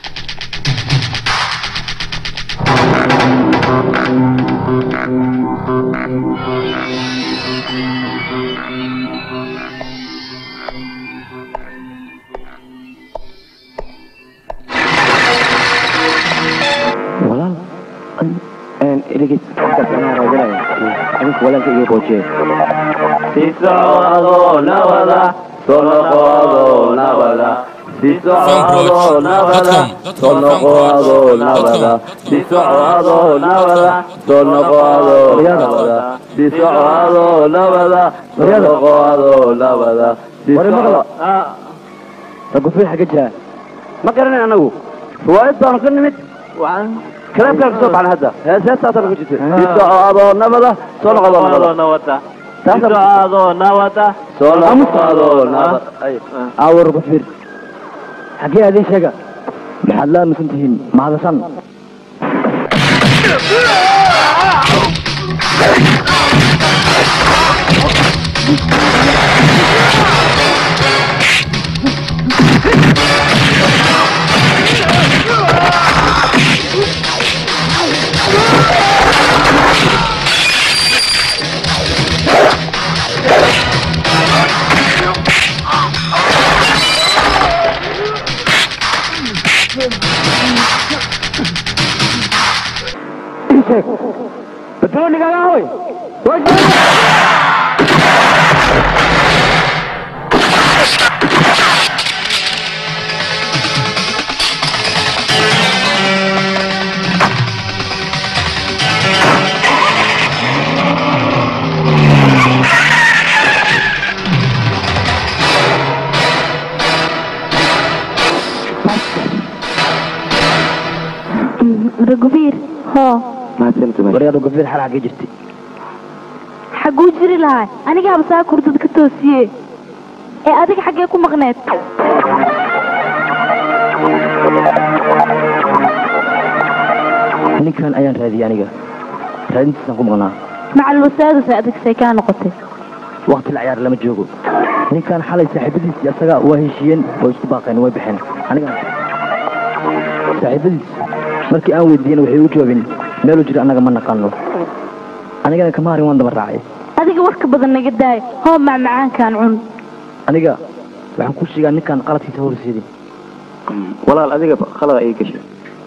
walaal aan iligis ka sanaaray adinku walaalka iyo boojee tisoo nabada solo nabada tisoo nabada solo nabada tisoo nabada solo nabada tisoo nabada solo nabada wareemaqla ragu fiir xaga jaa ma garanay anagu riwaayad baanu ka nimid kalaamkaan kasoo baxna hadda heeseestaasaan ku jirta tisoo nabada solo nabada tisoo nabada solo nabada awar ragu fiir xagee adin sheega maxaad la aaminsan tihiin mahadsan betul ni kagak hoy Raghuveer ho ما سمعت ما بريادو قفير حال حقي جرتي حقو جري لها أنا جاب ساعة كردد كتوسية إيه أديك حقي أكون مغنيت أنا كان أيان هذه يعني جا هذه تسنقو مغنا مع الوسادة سأديك سيكان نقطي وقت العيار لما تجوجو أنا كان حالي ساحبتي سياسة وهشين واشتباقين ويبحين أنا كان ساحبتي markii aan weydiin waxay u joogin meel jira anaga ma naqaano aniga kama harin waan daba raacay adiga warka badan naga daay hoo macmacaan kan cun aniga waxaan ku sheegaa ninkan qaladkiisa horseedin walaal adiga qalad ay gashay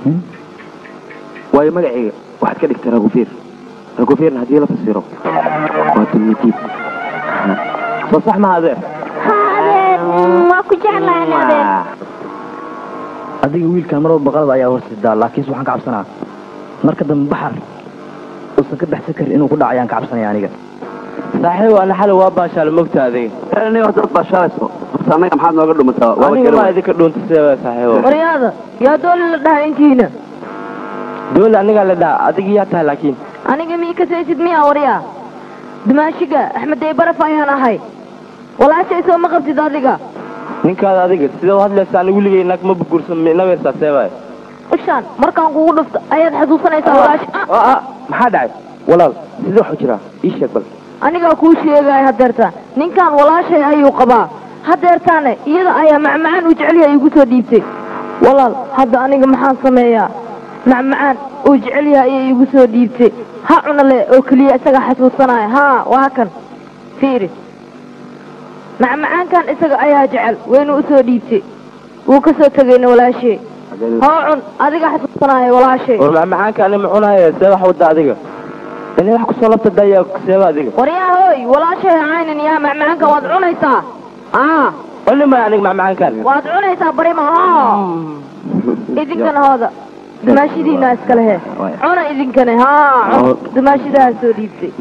way magacayga waxaad ka dhigtay Raghuveer Raghuveer hadii la fasiro waa tumidib soo sax ma adeer ma ku jeclaan adeer adiga wiilkan mar walba qalad ayaa horseedaa laakiin waxaan ka cabsanaa marka dambe baxar oo san ka baxsan karin inuu ku dhaco ayaan ka cabsanaya aniga saaxiib ana xal waa baashaal mogta adiga aniga waa dad baashaalayso anaga maxaad nooga dhumataa waa aniga ma idinka dhuunta sidee saaxiib wariyada yaa dool la dhahay inkiina dool aniga la dhahay adiga yaa tahay laakiin aniga mii ka saysid miya wariya dimaashiga axmed ay baraf ayaan ahay walaashay soo ma qabtid adiga ninkaada adiga sida u hadlaysaa anigu weligay nag ma burbursan mina weersaa seebay ushaan markaan kugu dhufto ayaad xasuusanaysaa walaash maxaa dhacay walaal sidoo xu jira ii sheeg bal aniga kuu sheegay hadeerta ninkan walaashay ayuu qabaa hadeertaane iyada ayaa macmacaan uu jecel yahay igu soo dhiibtay walaal hadda aniga maxaan sameeyaa macmacaan uu jecel yahay ayay igu soo dhiibtay ha cuna le oo keliya isaga xasuusanaya haa waa kan fiiri macmacaankan isaga ayaa jecel waynu u soo dhiibtay wuu ka soo tegayna walaashee haa cun adiga xasuusanaya walaashee war macmacaankan ma cunaaya see wax wada adiga inay wax ku soo labta daya seeba adiga waryaa hooy walaashee aynan yaa macmacaankan waad cunaysaa aa qolli ma aniga macmacaankan waad cunaysaa barima idinkan hooda dumaashidiina iskale he cuna idinkane haa dumaashidaha soo dhiibtay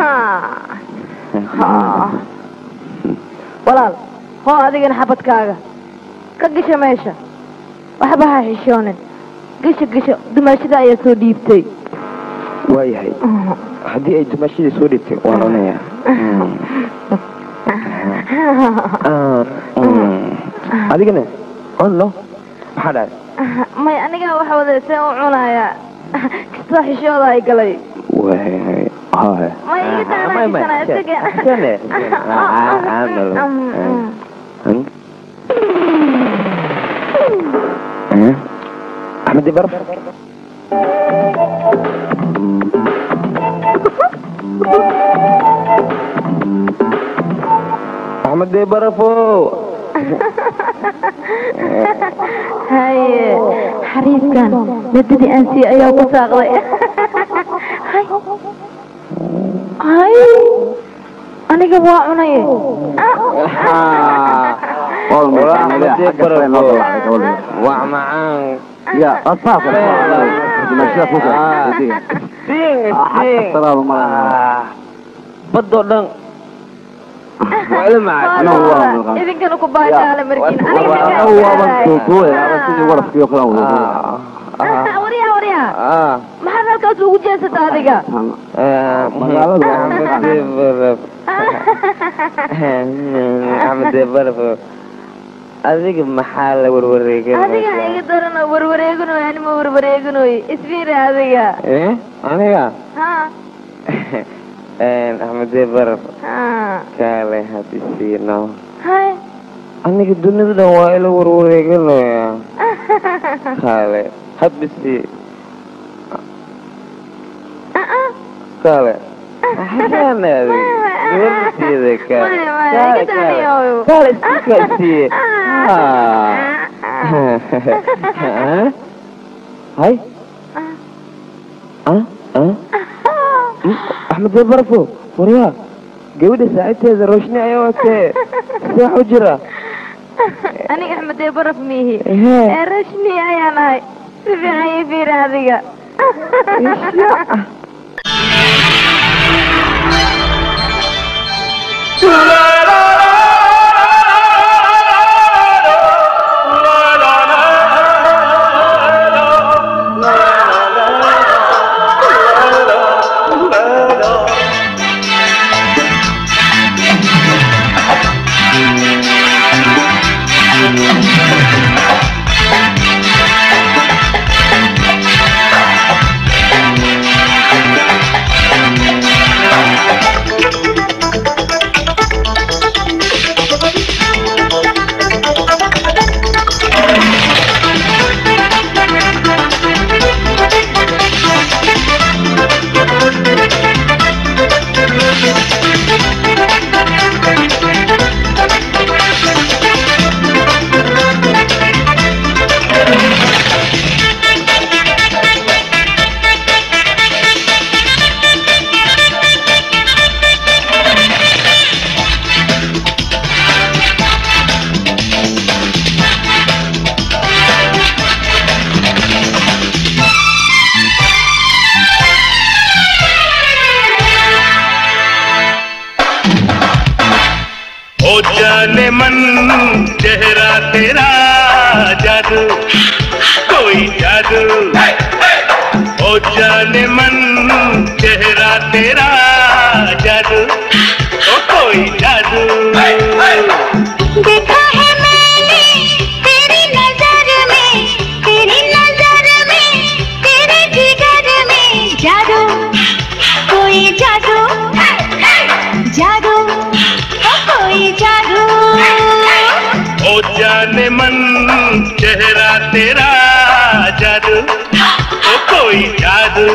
walaal hoo adigana xabadkaaga ka gasha meesha waxba ha xishoonin gasha gasha dumaashida ayaa soo dhiibtay waayahay haddii ay dumaashidii soo dhiibtay waan cunayaa adigana cunno maxaa dhahay may aniga waxa wadaysee u cunayaa kastoo xishooda ay galay waayahay هاي ما ما سنة عامل أحمد برف أحمد برفو هاي حريص كان نددي أنسي أيها قصاغلي هاي هاي أنا جوا عناية والله أحمد برفو وعمعان يا أصاف ماشي فوق دين دين السلام عليكم بدو ولا معك أنا هو إذا كانوا كبار على مركين أنا هو من توتو يا بس ورا في كلام وريها وريها ما هذا الكاس وجه ستادقة أحمد برف أذيك محل وروريك أذيك هيك دورنا وروريكنو يعني ما وروريكنو إسفير أذيك إيه أنا ها أحمد برف كالي هاتي سينو هاي أنا الدنيا ده وايل وروريكنو يا كالي حبسي كالي أحيانا هذه قلتي ذيك كالي كالي كالي كالي هاي أه أه أحمد برفو وريا جودة ساعتها إذا روشني أيوة ساعة حجرة أنا أحمد برف ميهي روشني أيا ناي في عي في هذه जाने मन चेहरा तेरा जादू कोई जादू ओ जाने मन चेहरा तेरा जादू ओ कोई जादू देखा है मैंने तेरी नजर में तेरी नजर में तेरे जिगर में जादू कोई जादू जादू कोई जादू ओ जाने मन चेहरा तेरा जादू ओ कोई जादू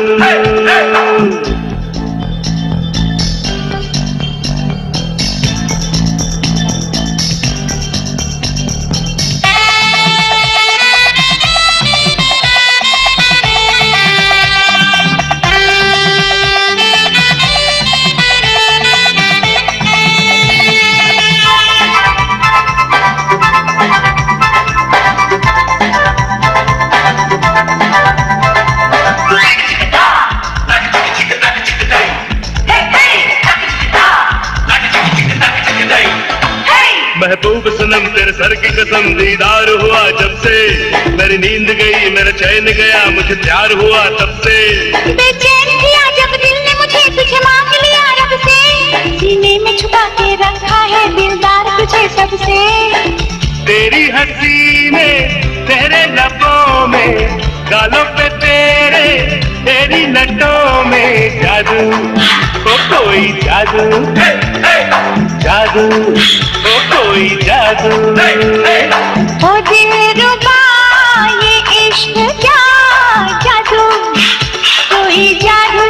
तेरे सर की कसम दीदार हुआ जब से मेरी नींद गई मेरा चैन गया मुझे प्यार हुआ तब से बेचैन किया जब दिल ने मुझे तुझे मांग लिया रब से सीने में छुपा के रखा है दिलदार तुझे सबसे तेरी हंसी में तेरे लबों में गालों पे तेरे तेरी नटों में जादू ओ कोई जादू जादू ओ कोई जादू ओ दिलरुबा ये इश्क क्या जादू कोई जादू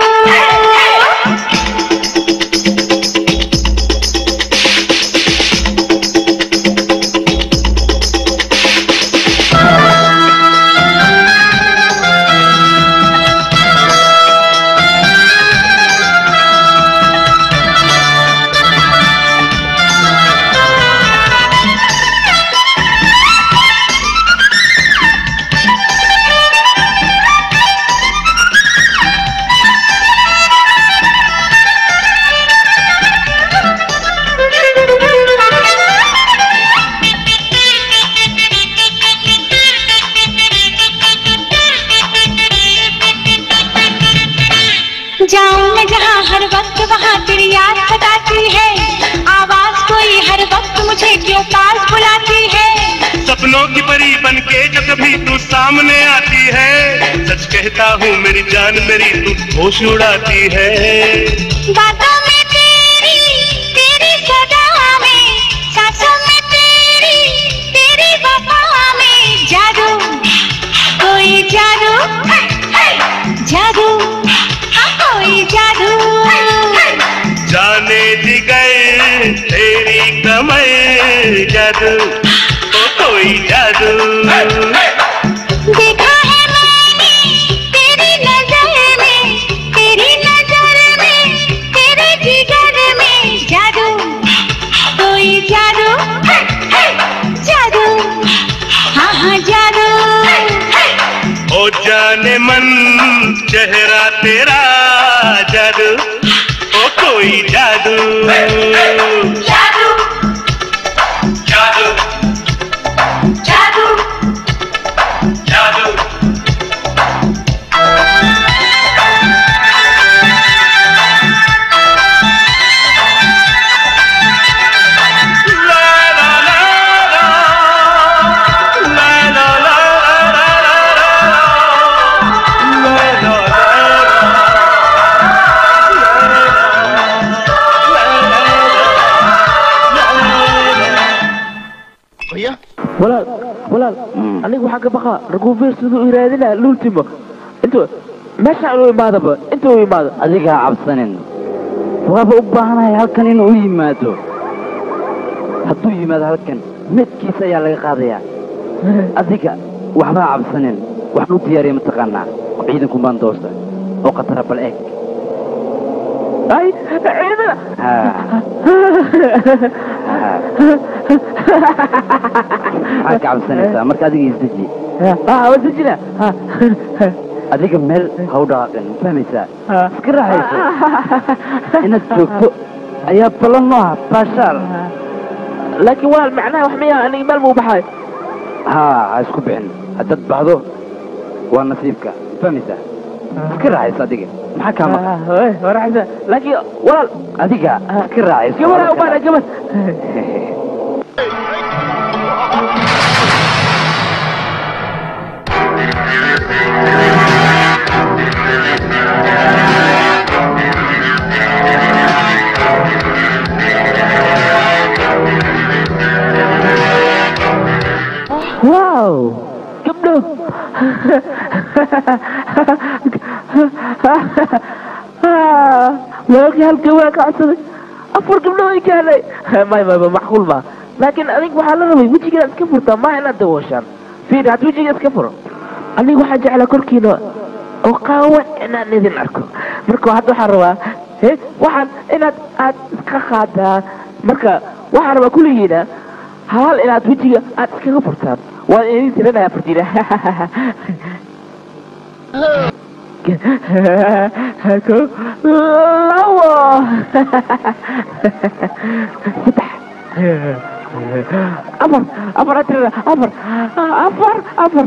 जाऊं मैं जहाँ हर वक्त वहाँ तेरी याद सताती है आवाज कोई हर वक्त मुझे क्यों पास बुलाती है सपनों की परी बन के जो कभी तू सामने आती है सच कहता हूँ मेरी जान मेरी तू होश उड़ाती है बातों में तेरी तेरी सदा में सांसों में तेरी तेरी वफा में जादू कोई जादू जादू कोई जादू जाने जिगर तेरी कमर जादू ओ कोई जादू देखा है मैंने तेरी नजर में तेरी नजर में तेरे जिगर में जादू कोई जादू जादू हाँ हाँ जादू ओ जाने मन चेहरा तेरा जादू ओ कोई जादू जादू जादू जादू जादू walaal walaal anigu waxaan ka baqaa raguufeer siduu iraadinaa luultimo intuu meeshaan u imaadaba intuu u imaado adiga ha cabsanin waaba u baahanahay halkan inuu u yimaado hadduu yimaado halkan midkiisa ayaa laga qaadayaa adiga waxba ha cabsanin waxaan u diyaariya mataqaanaa ciidanku baan doosta oo khatara bal eeg ay ciidana maxaad ka cabsanaysaa marka adiga isdeji wasdejina adiga meel ha u dhaqaaqin ma fahmaysaa iska raaxayso inaad joogto ayaa balan noo ah baashaal laakiin walaal macnaha wax miyaa aniga meel muu baxay haa ha isku bixin haddaad baxdo waa nasiibka ma fahmaysaa iska raaxayso adiga maxaa kaa maqan raaxaysa laakiin walaal adiga iska raaxayso gabar ha u baana gabar Wow, gabdho walaalkii halka waa ka codsaday afar gabdho ay ka helay may may macquul ma laakiin adig waxaa la rabay wejigaa iska furtaa maa inaad dawooshaan fiir had wejiga iska furo anigu waxaan jeclaa korkiina oo qaawan inaan idin arko marka hadda waxaan rabaa he waxaan inaad aad iska qaadaan marka waxaan rabaa kulligiina hal inaad wejiga aad iskaga furtaan waan idin tirinayaa fardiina labo saddex أفر أفر أترى أفر أفر أفر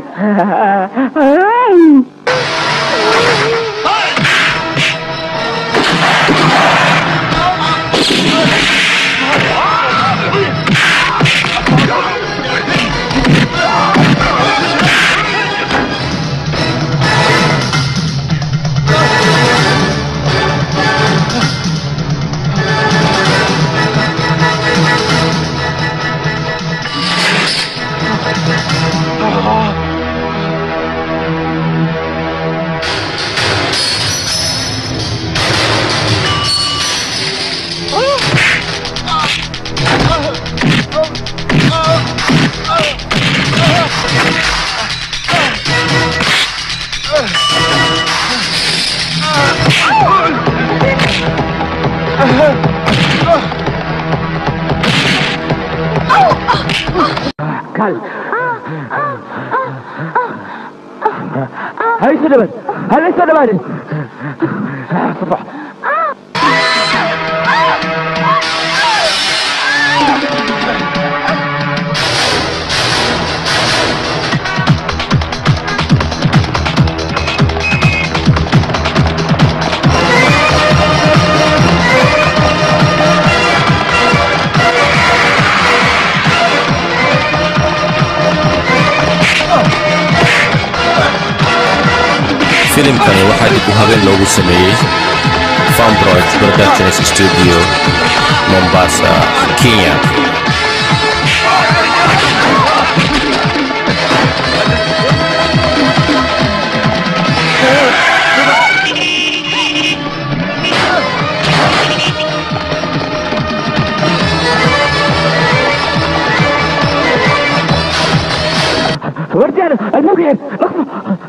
كال هاي سلبت هاي سلبت صباح filimkani waxaa dib u habeen loogu sameeyey Farmbroid Productions Studio Mombasa, Kenya. ورجعنا الموقع لحظة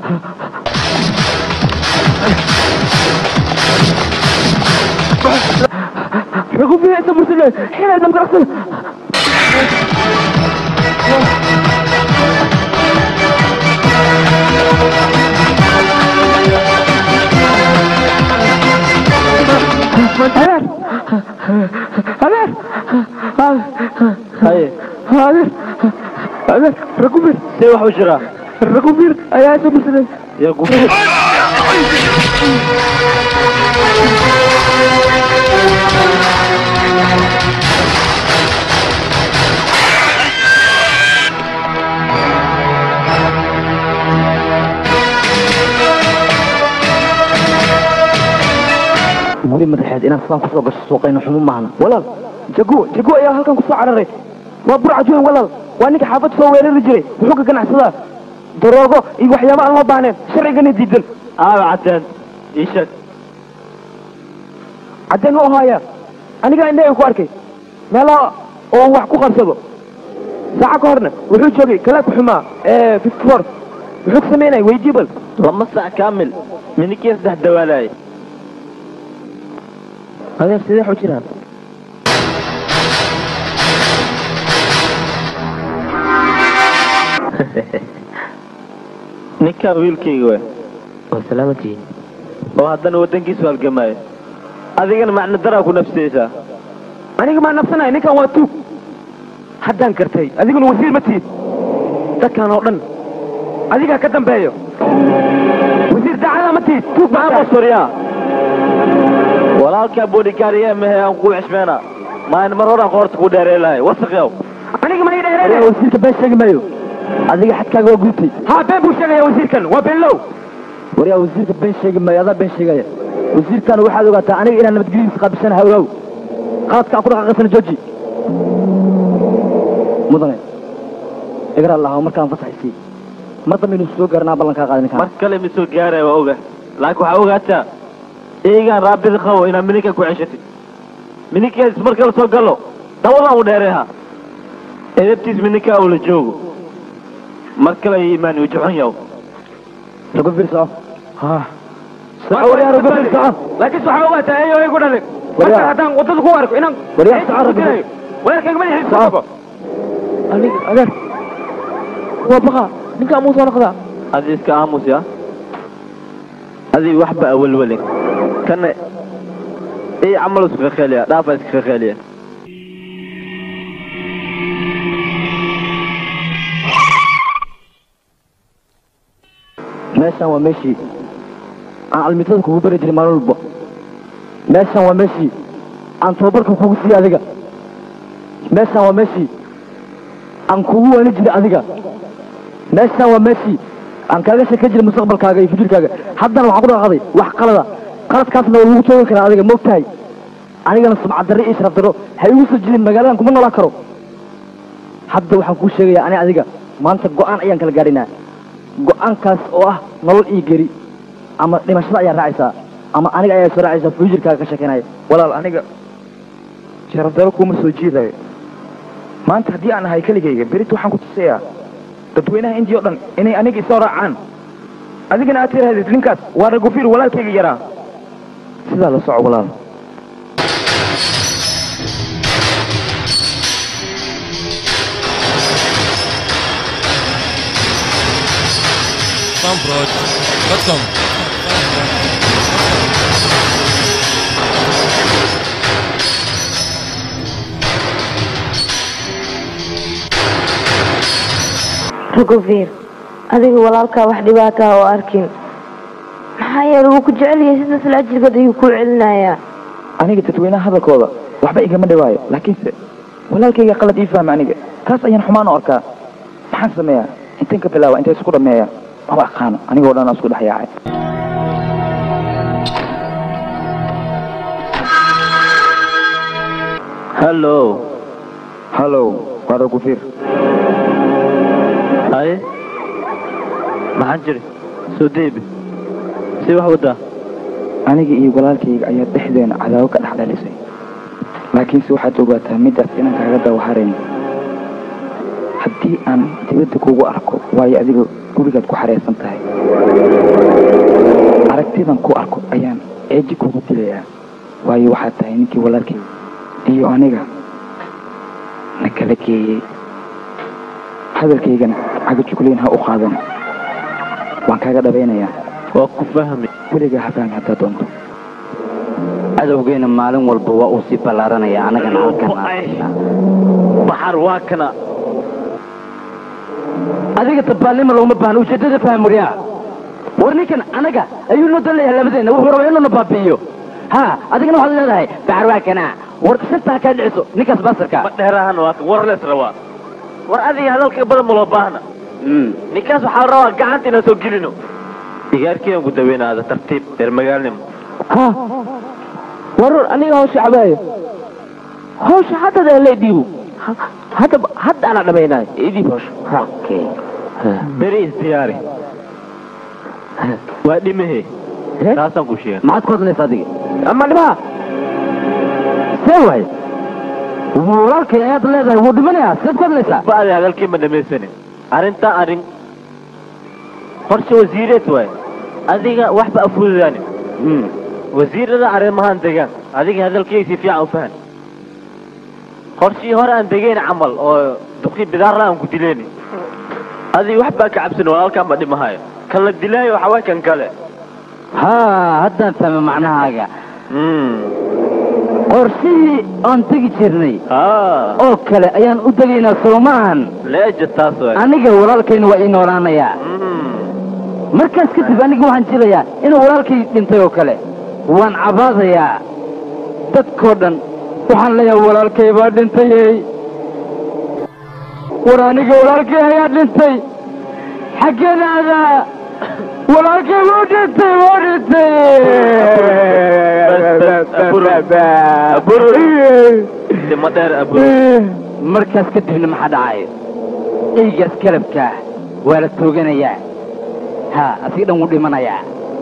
رقم فيها انت مرسلين حين انا مقرأ هلال هلال هاي هلال هلال رقم فيها سيوح وشرا رقم فيها ايها انت مرسلين يا قفل ولي مدحيد إنا صان كسر قش سوقين وحموم معنا ولا جقو جقو يا هل كان كسر عرري وبرع جوين ولا وانك حافظ سوي الرجلي وحوك كان حسدا دروغو يقول حياما الله بانين شرعي قني جدا آه عدن إيشك عدن هو هايا أنا قاعد عندي أخواركي مالا أو وحكو خمسة ساعة كهرنا وحوك شوقي كلاك حما ايه في الفور وحوك سميناي ويجيبل لما الساعة كامل من كيس ده الدوالاي هذا سيدي حجران ninkaan wiilkayga we waa salaamatiin oo haddana waddankiisu halgamaayo adigana macna daraa ku nafsaysaa aniga maa nafsanaya ninkan waa tuug haddaan gartay adiguna wasiir ma tihid dadkan oo dhan adigaa ka dambeeyo wasiir daacada ma tihid tuug maamusoriyaa walaalkaa boodhikaariya mehe aan ku cishmeena maan mar horaan qoorta ku dheeree lahay wasaqyow aniga ma ii dheeree wasiirka been sheegi maayo adiga xadkaaga waa guutay ها بين بوشيغيا وزيركن وبيلو وريا وزيرك بين شيغ ما يدا بين شيغيا وزيركن waxaad ogaataa aniga inaan nabadgelyo isqaabsan hawlow qaadka ku dhaqaqsan jooji mudane igra allah markaan fasaxay marta minu soo garnaa ballanka qaadan mar kale mi soo gaaray waa oga laakiin waxa ogaataa eegan raabid qawo inaan mininka ku ceshatid mininka mar kale soo galo dawada u dheereeha eebtiis mininka uu la joogo مركل إيمان وجحن يو رقم فرصة ها سعور يا رقم فرصة لكن صحوات أيوة يقول لك وريا هذا وطن كوارك إنهم وريا سعر رقم وريا كمان يحس صعبة أنا أنا هو بقى نك أموس ولا خذا هذه إسك أموس يا هذه وحبة أول ولك كان إيه عملوا في خالية لا بس في خالية meeshaan waa meeshii aan almitada kugu bari jiray maalin walba meeshaan waa meeshii aan tababarka kugu siiyey adiga meeshaan waa meeshii aan kugu waani jiray adiga meeshaan waa meeshii aan kaaga sheekan jiray mustaqbalkaaga iyo fujirkaaga haddana waxaan ku dhaqaaqday wax qalada qaladkaasna waa lagu toogan karaa adiga moogtahay anigana sumcad darre iyo sharaf darro ha igu soo jirin magaaladan kuma noolaan karo hadda waxaan kuu sheegayaa ani adiga maanta go'aan ayaan kala gaadhinaa go'aankaas oo ah nolol iyo geri ama dhimashada ayaa raacaysaa ama aniga ayaa soo raacaysaa fujirkaaga ka sheekanaya walaal aniga sharaf darro kuma soo jiidayo maanta haddii aan ahay keligayga berito waxaan ku tusayaa dadweynaha intii oo dhan inay aniga isoo raacaan adigana aad tirahdid ninkaas waa ragufiir walaalkayga yaraa sidaa la soco walaal fanprod dot com ragufiir adiga walaalkaa wax dhibaata oo arkin maxaa yeele wuu ku jecel yahay sidaas la ajirkood ayuu kuu celinayaa aniga dadweynaha hadalkooda waxba igama dhawaayo laakiinse walaalkayga qalad ii fahma aniga taas ayaan xumaan u arkaa maxaan sameeyaa inteen ka bilaawa intay isku dhameeya maba aqaano anigoo dhan aan isku dhex yaacay hallo hallo waa ragufiir haye maxaan jiri soo deebi si wax wadaa aniga iyo walaalkayga ayaa dhexdeena cadaawo ka dhex dhalisay laakiinse waxaad ogaataa middaas inaan kaaga dawaharayn haddii aan dibadda kugu arko waayo adiga gurigaad ku xareysan tahay aragtidan ku arko ayaan eeji kugu dilayaa waayo waxaad tahay ninkii walaalkayga iyo aniga na kala geeyey hadalkaygana cagajugleyn ha u qaadan waan kaaga dhabaynayaa waa ku fahmi weligaa ha fahmi haddaa doonto cadowgeena maalin walba waa uu sii ballaaranaya annagana halkan baxar waa kana adiga tabbaalnima looma baahna ujeeddada faham waryaa war ninkan anaga ayuu noo dan leeyahay labadeenna wuxuu rabaa inuu na baabi'iyo ha adigana waxaad leedahay baxar waa kana war sirtaa kaa dhiciso ninkaas baasarka ma dheerahan waa war lees rabaa war adiga hadalka badan ma loo baahna ninkaas waxaa rabaa gacanta inaan soo gelino digaarkiiaan ku daweynaada tartiib reer magaalnimo ha warur aniga hawsha cabaayo hawsha haddada la dhiibo hadda hadda ana dhamaynaay idib hawsha okay beri isdiyaari waa dhimahe taasaan ku sheegay maxaad ku hadlaysa adiga ama dhimaa see waay walaalkay ayaad leedahay wuu dhimanayaa seed ku hadlaysaa ba'di hadalkii ma dhamaysanin arrintaa arrin qorshe wasiireed waay adiga waxba afuudani wasiirada arrimahan degaan adiga hadalkii si fiican u fahan qorshii hore aan degayn camal oo duqii bidaarla aan ku dilayni adiga waxbaa ka cabsan walaalkaan ma dhimahayo kan la dilaayo waxaa waay kan kale ha haddaan fahme macnahaaga qorshihii aan tegi jirnay oo kale ayaan u degaynaa soo maahan leeja taas waay aniga walaalkayna waa ii noolaanayaa markaas kadib aniga waxaan jilayaa inuu walaalkay dhintay oo kale waan cabaadayaa dadkoo dhan waxaan leeyahay walaalkay baa dhintayey war aniga walaalkay ayaa dhintay xaggenaada walaalkay wuu dhintay wuu dhintay markaas kadibna maxaa dhacayo eygaas kalabkaa waa la tooganayaa ha asiga dhan wuu dhimanayaa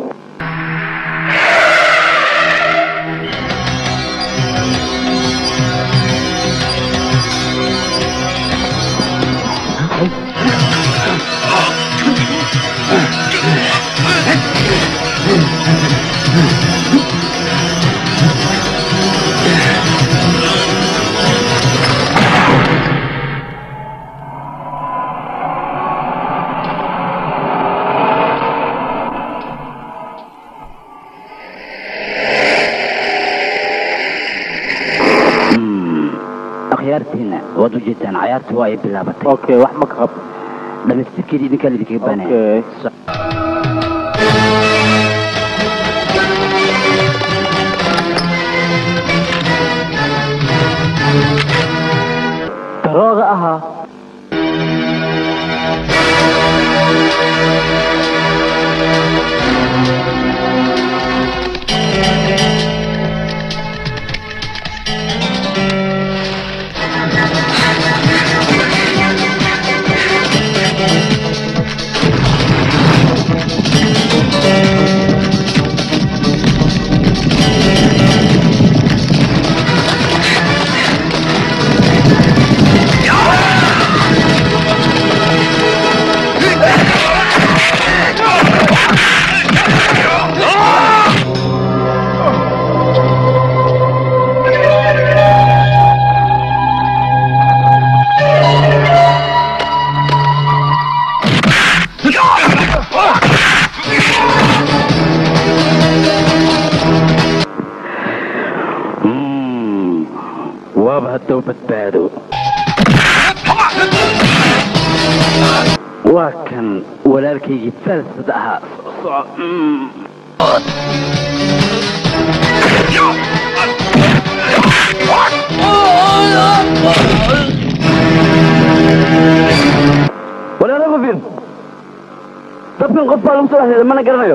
akhyaartiina waad u jeedaan cayaartii waa ay bilaabatay okay wax ma ka qab dhamaystirkeedii idinkaa lidinkaga baanaya darooga ahaa hadduu badbaado waa kan walaalkaygii falsada ahaa walaalaha fiir dabkan qof baa lagu soo dhexdeeda mana garanayo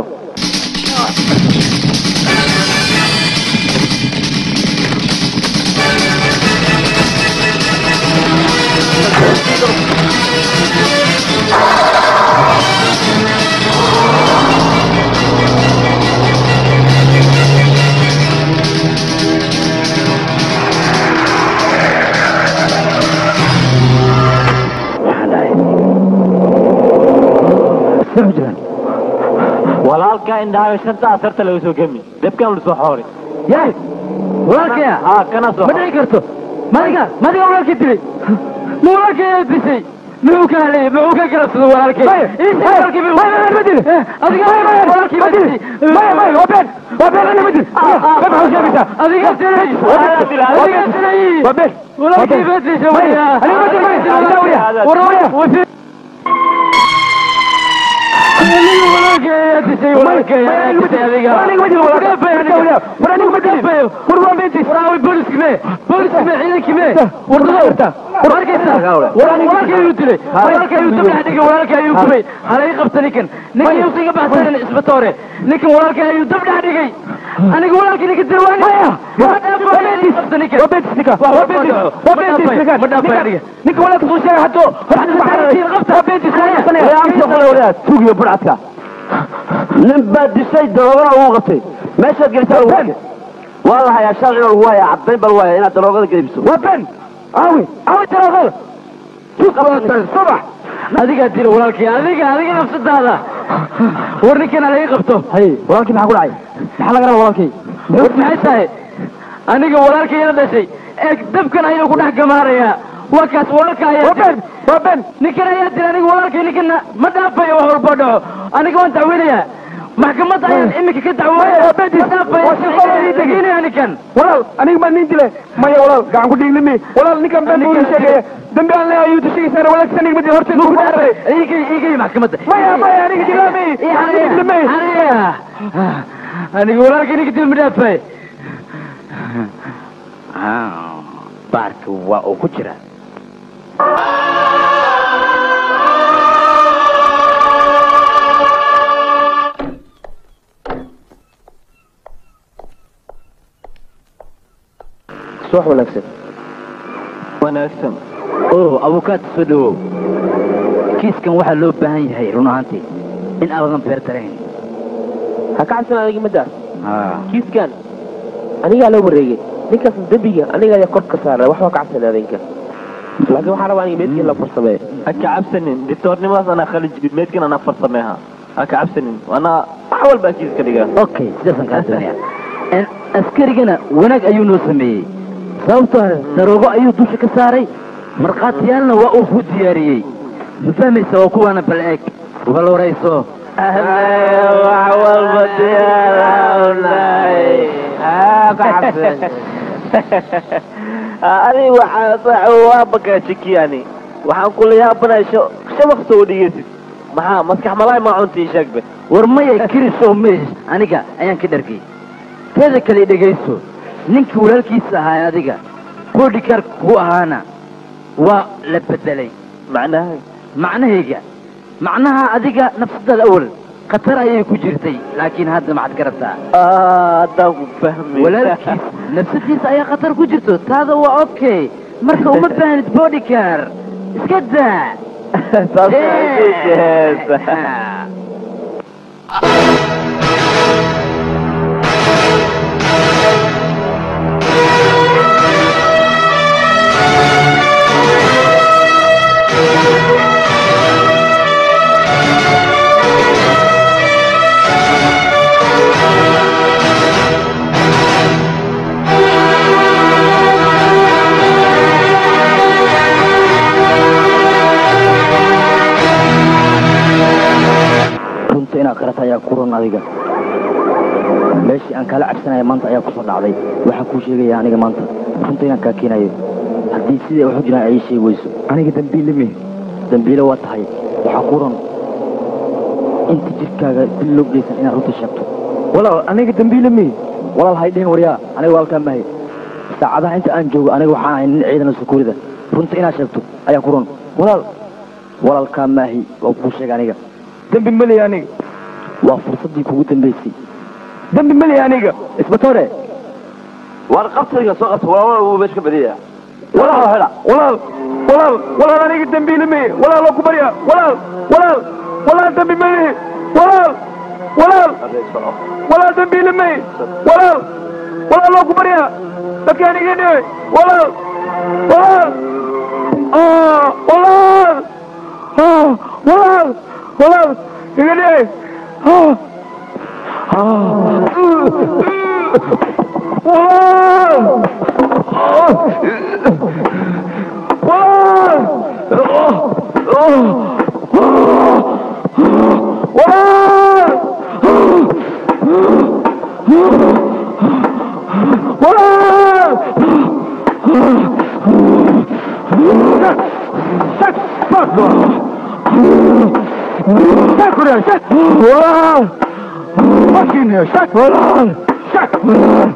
walaalka indhaha shanta asarta lagu soo gami dabkan lu soo xoori yaay walaalkaya ha kana soo ma dhici karto madiga madiga walaalka dilay ma walaalkaya disay muxuu ka halay muxuu ka galabsado walaalkay isa walaalkay ma dil adiga walaalkay ma dil ma ma wabeen wabeen ana ma dil ma ma hujabita adiga dilay adiga dilay wabeen walaalkay ma dil shawaya adiga ma dil shawaya waraya wafi nin baa disay daroogana ugu qabtay meeshaad gelisaa lagu waa la hayaa sharci oo lagu hayaa caddayn bal waaya inaad daroogada gelibiso waa ben awi awi daroogada subax adigaa dila walaalkii adiga adiga nafsadaada war ninkan alaga qabto hay walaalkii maxaa ku dhacay maxaa laga raba walaalkii war maxay tahay aniga walaalkii ila dhashay ee dabkan ayuu ku dhex gamaarayaa waa kaas walaalka ayaa ben waa ben ninkan ayaa dila aniga walaalkii ninkana ma dhaafayo wax walba dhaco aniga waan dacweynayaa maxkamadda ayaan iminka ka dacwoonayaa ninkan walaal aniga maa nin dile maya walaal gacan ku dhiiglimi walaal ninkan been buu sheegaya dambi aan leeyahay ayuu sheegaysaa walaalkiisa aniga madi horteed ku dhaafay iga iga maxkamadda maya maya aniga dilaamay dilaamay aniga walaalkii ninka dil ma dhaafay baarka waa uu ku jiraa صح ولا اكسب وانا اكسب اوه ابوكات سدو كيس كان waxa loo baahan yahay run ahaantii in aadan beertareen ha ka cabsan adiga madaar ah kiis kan aniga loo wareegay ninkaas dambiga aniga ayaa kor ka saaray wax ka cabsan adinka laakiin waxa rabaa aniga meedkii la farsameeyo ha ka cabsanin dictornimaas ana khalid meedkii ana farsameeha ha ka cabsanin wana awal baa kiis ka dhigaa okay sidan ka doonaya in askarigana wanaag ayuu noo sameeyay sababtoo daroogo ayuu dusha ka saaray marqaatiyaalna waa uu ku diyaariyey ma fahmaysa oo kuwaana bal eeg bal warayso wax walba diyaarawnay adiga waxaa waa bakaajiki yani waxaan kula yaabanaysho shabaq soo dhigaysid maxaa maskax malaay ma cuntii sheegbe war maya kirisoo mees aniga ayaan ka dhargay teeda kale dhegayso ninkii walaalkiisa ahaa adiga boodhikar ku ahaana waa la bedelay macnaha macnahayga macnaha adiga nafsadaada awal khatar ayay ku jirtay laakiin hadda maxaad garabtaa haddaan ku fahmay walaalkiis nafsadiisa ayaa khatar ku jirto taada waa okay marka uma baahnid boodhikar iska daa inaad qarata ayaa ku run adiga meeshii aan kala cabsanaya maanta ayaa kusoo dhacday waxaan kuu sheegaya aniga maanta runta inaan kaa keenayo haddii siday waxu jiraan ay sheegi weyso aniga dambiile me dambiile waa tahay waxaa ku run inta jirkaaga dil loo geysan inaad runta sheegto walaal aniga dambiile me walaal hay dhehen waryaa aniga walaalkaa mahay saacadaha inta aan joogo aniga waxaan ahay nin ciidana sukuurida runta inaad sheegto ayaa ku run walaal walaalkaa maahi waa kuu sheega aniga dambi mali aniga waa fursaddii kugu dambaysay dambi mali aniga isbatoore war qabtayga soo qabta walaal uu meesha ka badiya walaal hela walaal walaal walaal aniga dambiile me walaal oo ku barya walaal walaal walaal dambi mali walaal walaal walaal dambiile me walaal walaal oo ku barya dadka aniga dhiwe walaal walaal ah walaal ah walaal walaal iga dhiwe ah Fucking hell, shut up! Shut up!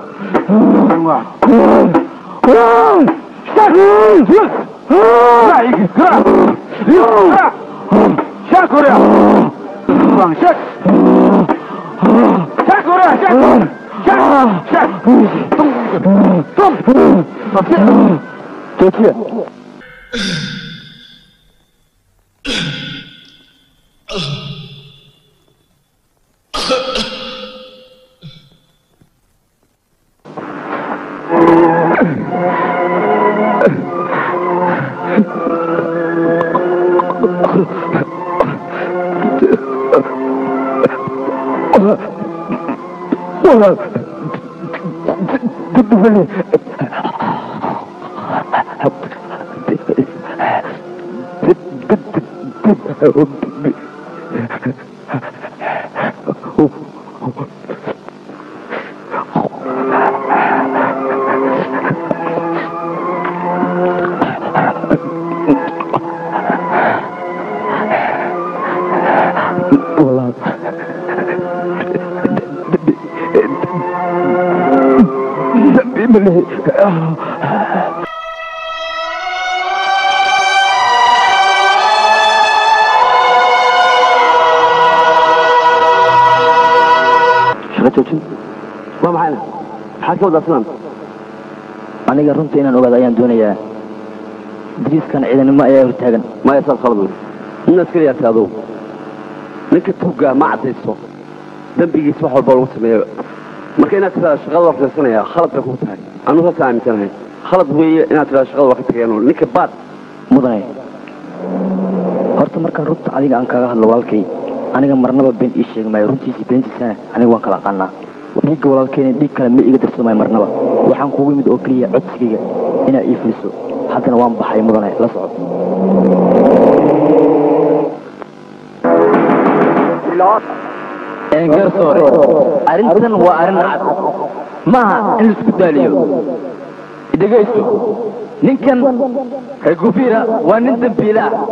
ما معنا حاجة ولا أصلاً aniga runta inaan ogaado ayaan doonayaa diriiskan ciidanimo ayaa hortaagan ما يصير خلص الناس كده يعتادوا ninka tuuga ma cadayso dambigiisa wax walba lagu sameeyo marka inaad tiraa shaqada waa fiirsanaya khalad bay ku tahay anu ka saamintanahay khalad weeye inaad tiraa shaqada waa ka tagayaan ninka baad mudane horta markaan runta adiga aan kaga hadlo walaalkay aniga marnaba been ii sheegi maayo runtiisii beentiisana aniga waan kala aqaanaa dhiigga walaalkeena dhiig kale ma iga darsamaayo marnaba waxaan kugu yimid oo keliya codsigayga inaa ii fiiso haddana waan baxay mudane la socod garsoore arrintan waa arrin cad maaha in laisku daaliyo dhegayso ninkan ragufira waa nin dambiile ah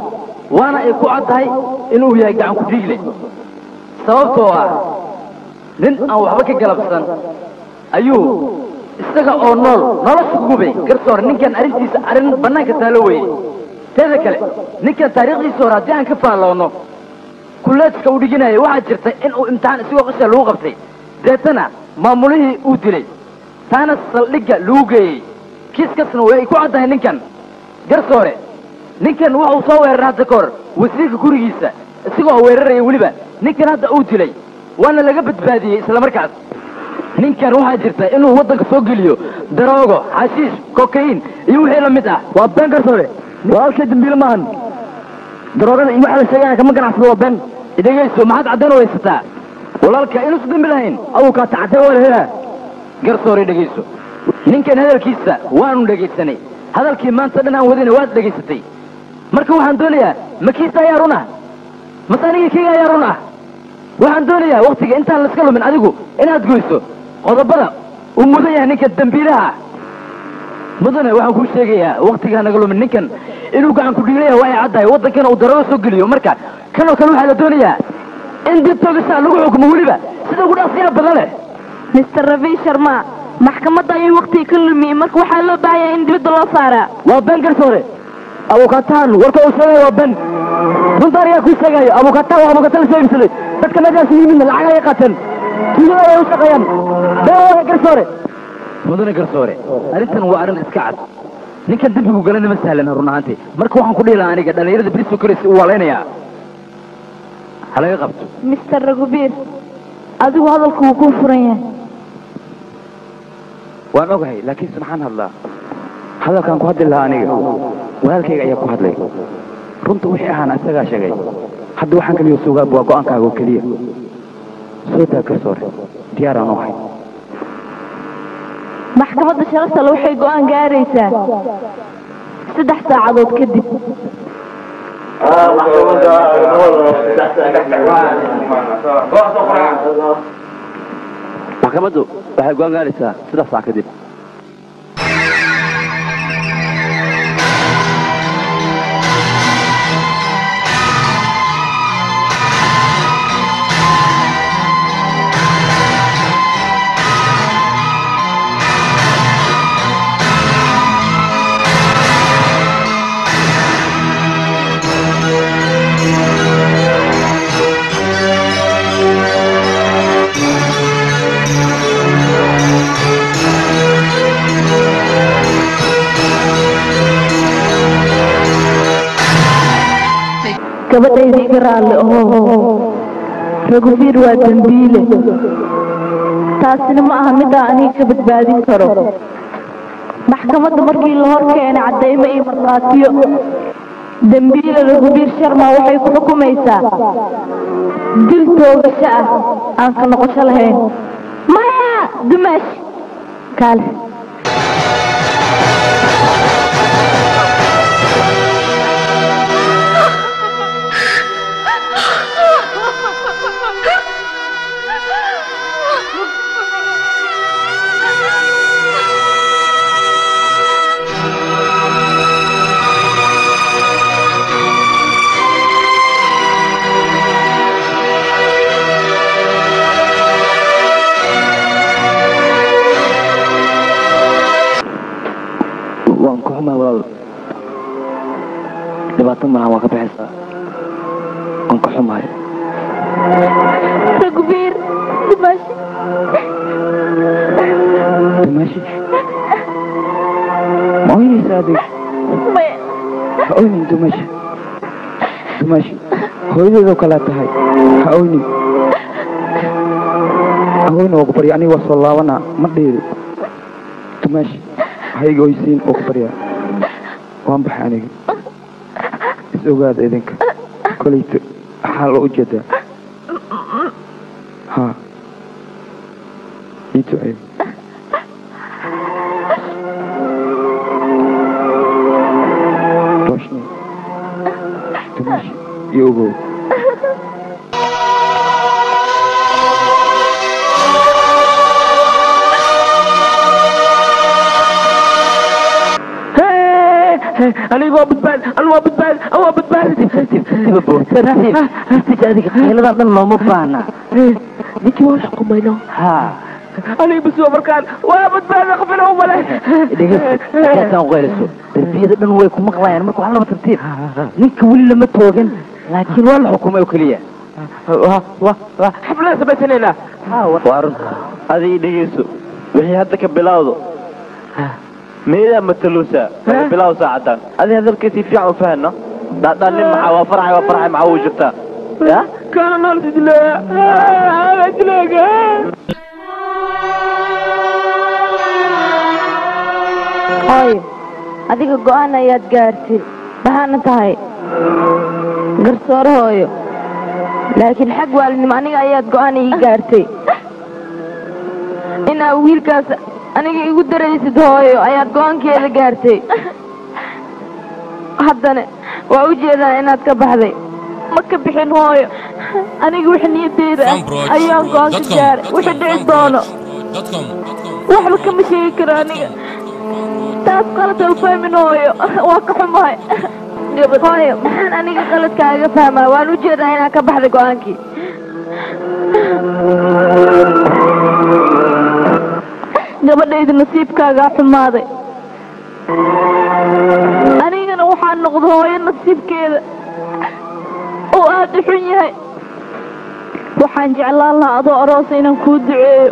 waana ay ku caddahay inuu yahay gacan ku dhiigle sababtoo ah nin aan waxba ka galabsan ayuu isaga oo nool nolosha ku gubay garsoor ninkan arrintiisa arrin bannaanka taalo weye teeda kale ninkan taariikhdiisa hore haddii aan ka faalloono kulleedka uu dhiginaya waxaa jirta in uu imtixaan isigoo qasha lagu qabtay deetana maamulihii uu dilay taana saldhigga lagu geeyey kiiskasna way ku caddahay ninkan garsoore ninkan wuxuu soo weeraray hadda ka hor wasiirka gurigiisa isagoo weeraraya weliba ninkan hadda uu dilay waana laga badbaadiyey isla markaas ninkan waxaa jirta inuu waddanka soo geliyo daroogo xashiish kokain iyo wixii la mid ah waa been garsoore walaalkay dambiile maahan daroogada iyo waxa la sheegaya kama ganacsado waa been idhegayso maxaad caddayn u haysataa walaalka inuusan dambi lahayn awuu kaa tacadday waa la helaa garsoore dhegayso ninkan hadalkiisa waanu dhegaysanay hadalkii maanta dhan aan wadina waad dhegaysatay marka waxaan doonayaa makiisa ayaa run ah mase anigii kayga ayaa run ah waxaan doonayaa waktiga intaan laiska lumin adigu inaad goyso qodobada uu mudan yahay ninka dambiilaha mudane waxaan kuu sheegayaa waktigaa naga lumin ninkan inuu gacan ku dhiilayaha waa ay caddahay waddankana uu darooga soo geliyo marka kanoo kale waxaa la doonayaa in dib toogashaa lagu xukumo weliba sida ugu dhaasiyaa badan leh mister ravi sharma maxkamadda ayuu waktiga ka lumiyey marka waxaa loo baahanyaa in dibadda loo saaraa waa been garsoore abukataan warka uu sheegaya waa been runta anigaa kuu sheegayo abukataan waa abukata la soo iibsaday dadka meeshaas yimidna lacag ayay qaateen tuugada ay u shaqeeyaan been waa garsoore mudane garsoore arrintan waa arrin iska cad ninkan dembigu galana ma sahlan run ahaantii marka waxaan ku dhihi lahaa aniga dhallinyarada beriso koraysa uu waalaynayaa ha laga qabto mister ragubiir adigu hadalku wuu kuu furan yahay waan ogahay laakiinse maxaan hadlaa hadalkaan ku hadli lahaa aniga walaalkayga ayaa ku hadlay runta wixii ahaana isagaa sheegay hadda waxaan kaliyo sugaab waa go'aankaaga oo keliya soo daa garsoore diyaaraan u ahay maxkamadda sharaftale waxay go'aan gaaraysaa saddex saacadood kadib maxkamaddu waxay go'aan gaaraysaa saddex saac kadib gabadhayda iga raalle oho ragubiir waa dembiile taasina ma aha middaa aniga ka badbaadin karo maxkamadda markii la hor keenay caddaymo iyo markhaatiyo dembiile ragubiir sharma waxay ku xukumaysaa dil toogasho ah aan ka noqosho lahayn maya dumaash kaale dhibaato malahan waa ka baxaysaa waan ka xumahay ragubiir dumaashi dumaashi ma oynaysaa adig maya ha oynin dumaashi dumaashi hooyadeedoo kalaa tahay ha oynin haweyna waa ku barya aniga waa soo laabanaa ma dheeri dumaashi hayga oysiin oo ku baryaa waan baxay aniga is ogaada idinka kolayto maxaa loo ujeedaa ha ii ducee roshni dumaashi iyo ogow aniga waa badbaad aniga waa badbaad aniga waa badbaad siba boo siba adiga qeylada dhan looma baahna ninkii waa xukumayno ha aniga bas waa markaan waa badbaad qafina u malay dhegeysan qeyliso darbiyada dhan way ku maqlayaan marka wax laba tartiib ninka weli lama toogan laakiin waa la xukumay oo kaliya waa waa xaflada samaysanayna waa runta adii dhegeyso wixii hadda ka bilowdo meedaa mataluusa bilow saacadan adii hadalkiisii fiican u fahano daadaan nin maxaa waa farxay waa farxay maxaa uu jirtaa ya kana nool sidilaa dilaaga hooyo adiga go-aan ayaad gaartay maxaana tahay garsoore hooyo laakiin xag waalidnimo aniga ayaad go-aan ii gaartay inaa wiilkaas aniga igu daraysid hooyo ayaad go-aankeeda gaartay haddana waa u jeedaa inaad ka baxday ma ka bixin hooyo aniga wix niyadeyda ah ayaan go-aanka gaaray wixii dhici doono waxba kama sheegi karo aniga taas qalad u fahmin hooyo waa ka xumahay hooyo maxaan aniga qaladkaaga fahmaa waan u jeedaa inaan ka baxday go-aankii gabadhayda nasiibkaagaa xumaaday anigana waxaan noqda hooyo nasiibkeeda oo aad u xun yahay waxaan jeclaan lahaa adoo aroosa inaan kuu duceeyo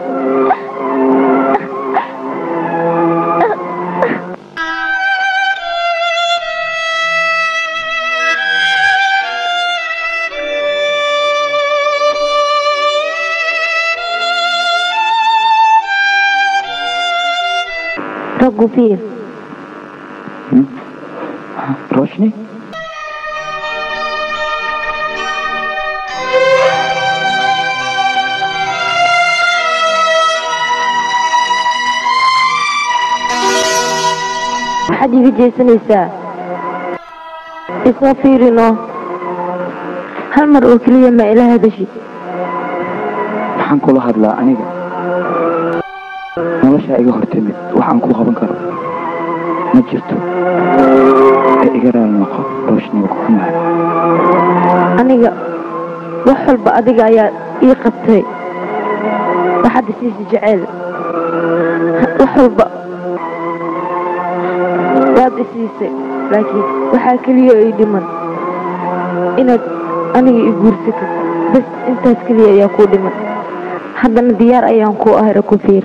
رغوفير روشني حد يجي جيسنيسا يسافيرنا هل مرة كلية ما إلى هذا الشيء waxaan kula hadlaa aniga nolosha iga hortimid waxaan ku qaban karo ma jirto ee iga raali noqo roshniga ku xumahay aniga wax walba adiga ayaa ii qabtay waxaad isiisa jecel wax walba waad isiisay laakiin waxaa keliya ii dhiman inaad aniga ii guursatid bas intaas keliya ayaa kuu dhiman haddana diyaar ayaan ku ahay Rakufiir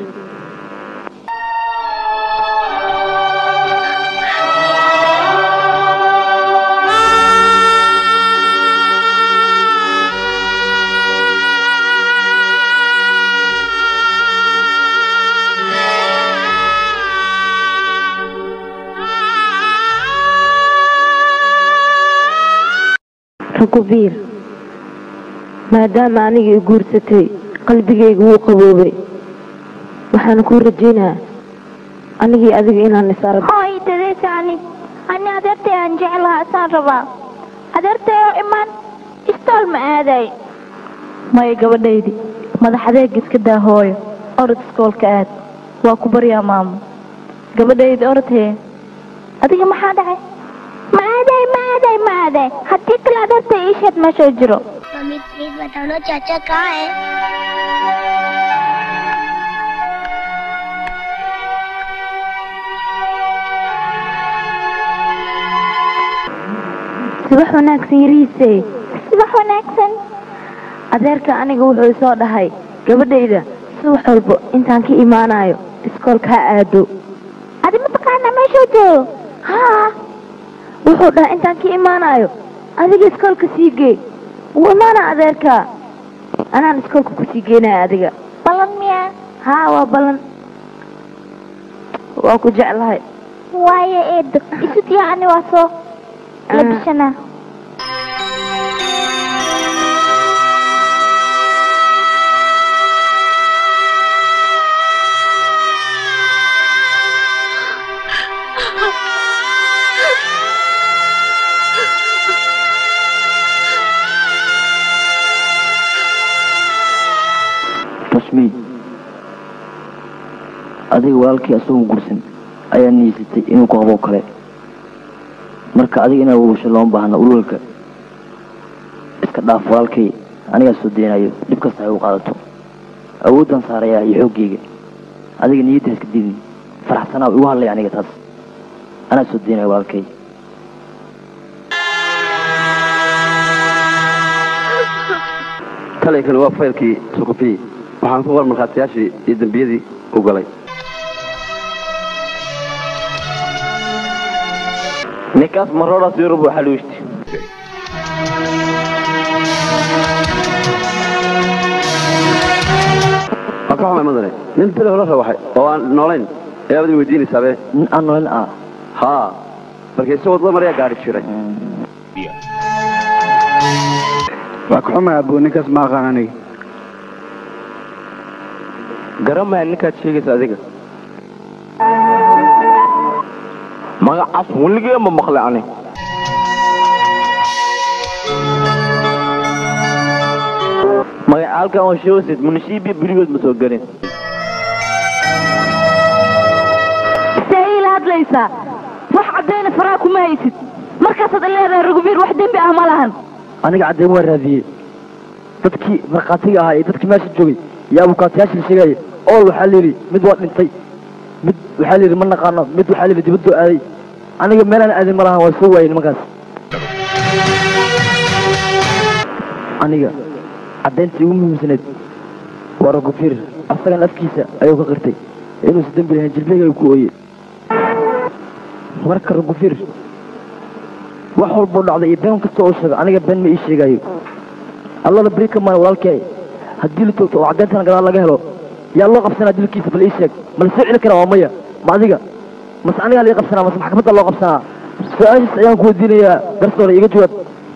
Rakufiir maadaama aniga ii guursatay qalbigaygu wuu qaboobay waxaan ku rajaynayaa anigii adiga inaan is arag hooy dadeysani ani adeertay aan jeclahaa isaan rabaa adeertay oo imaan istool ma aaday maya gabadhaydii madax adeeg iska daa hooyo orod iskoolka aad waa ku baryaa maamo gabadhaydii orodhee adiga maxaa dhacay ma aaday ma aaday ma aaday haddii kale adeertay ii sheed meeshoo jiro mummy please बताओ ना चाचा कहाँ है subax wanaagsan yariisay subax wanaagsan adeerka aniga wuxuu soo dhahay gabadhayda subax walba intaan ka imaanayo iskoolka ha aado adi ma taqaanaa meeshuu joogo haa wuxuu dhahay intaan ka imaanayo adiga iskoolka sii gee wuu imaana adeerka anaan iskoolka kusii geenaya adiga balan miyaa haa waa balan waa ku jeclahay waayo eedo isu diyaacani waa soo labishanaa rasmi adiga walaalkii asagoo gursan ayaa niisatay inuu ku qabo kale marka adiga inaa uusha looma baahna ululka iska dhaaf walaalkay anigaa soo deenayo dhib kasta ay u qaadato awooddan saarayaa iyo xooggayga adiga niyadda iska didin faraxsanaa igu hadlay aniga taas anaa soo deenayo walaalkay kale kan waa faylkii sukufi waxaan ku war markhaatiyaashii iyo dembiyadii u galay ninkaas maroodhaas yurub waxaa lu ishti waan ka xumay madane nin bele hola rawaxay oo aan noolayn ayaabad weydiinaysaabee nin aan noolayn ah haa markay isagoo wadada maryaa gaadhi jiray waa ka xumay abuu ninkaas ma aqaan aniga garamaya ninkaad sheegaysa adiga magacaas weligee ma maqlay ani magacaalkan oo sheegaysid munishiibiya berigood ma soo gelin see ila hadlaysaa wax caddayna faraa kuma haysid markaasaad leedahay Raghuveer wax dembi ah ma lahan aniga caddayn waa raadiyey dadkii markhaatiga ahaa iyo dadkii meesha joogay iyo abukaatayaashii sheegaya ool waxaa layidhi mid waa dhintay mid waxaa layidhi ma naqaano mid waxaa layidhi dibaddoo aaday aniga meelaan aadin ma lahan waa soo waayey nimankaas aniga caddayntii ugu muhiimsaneed waa Raghuveer asagan afkiisa ayuu ka qirtay inuusan dembi lahayn jilbeyga ayuu ku ooyey marka Raghuveer wax walboo dhacday iyo been kasta oo sheega aniga been ma ii sheegayo allada beri ka maan walaalkay haddii la toogto oo caddayntan gadaal laga helo yaa loo qabsanaa dilkiisa bal ii sheeg ma la soo celi karaa waa maya ma adiga mase anigaa laii qabsanaa mase maxkamadda loo qabsanaa su-aashaas ayaan ku weydiinayaa garsoore iga jawaab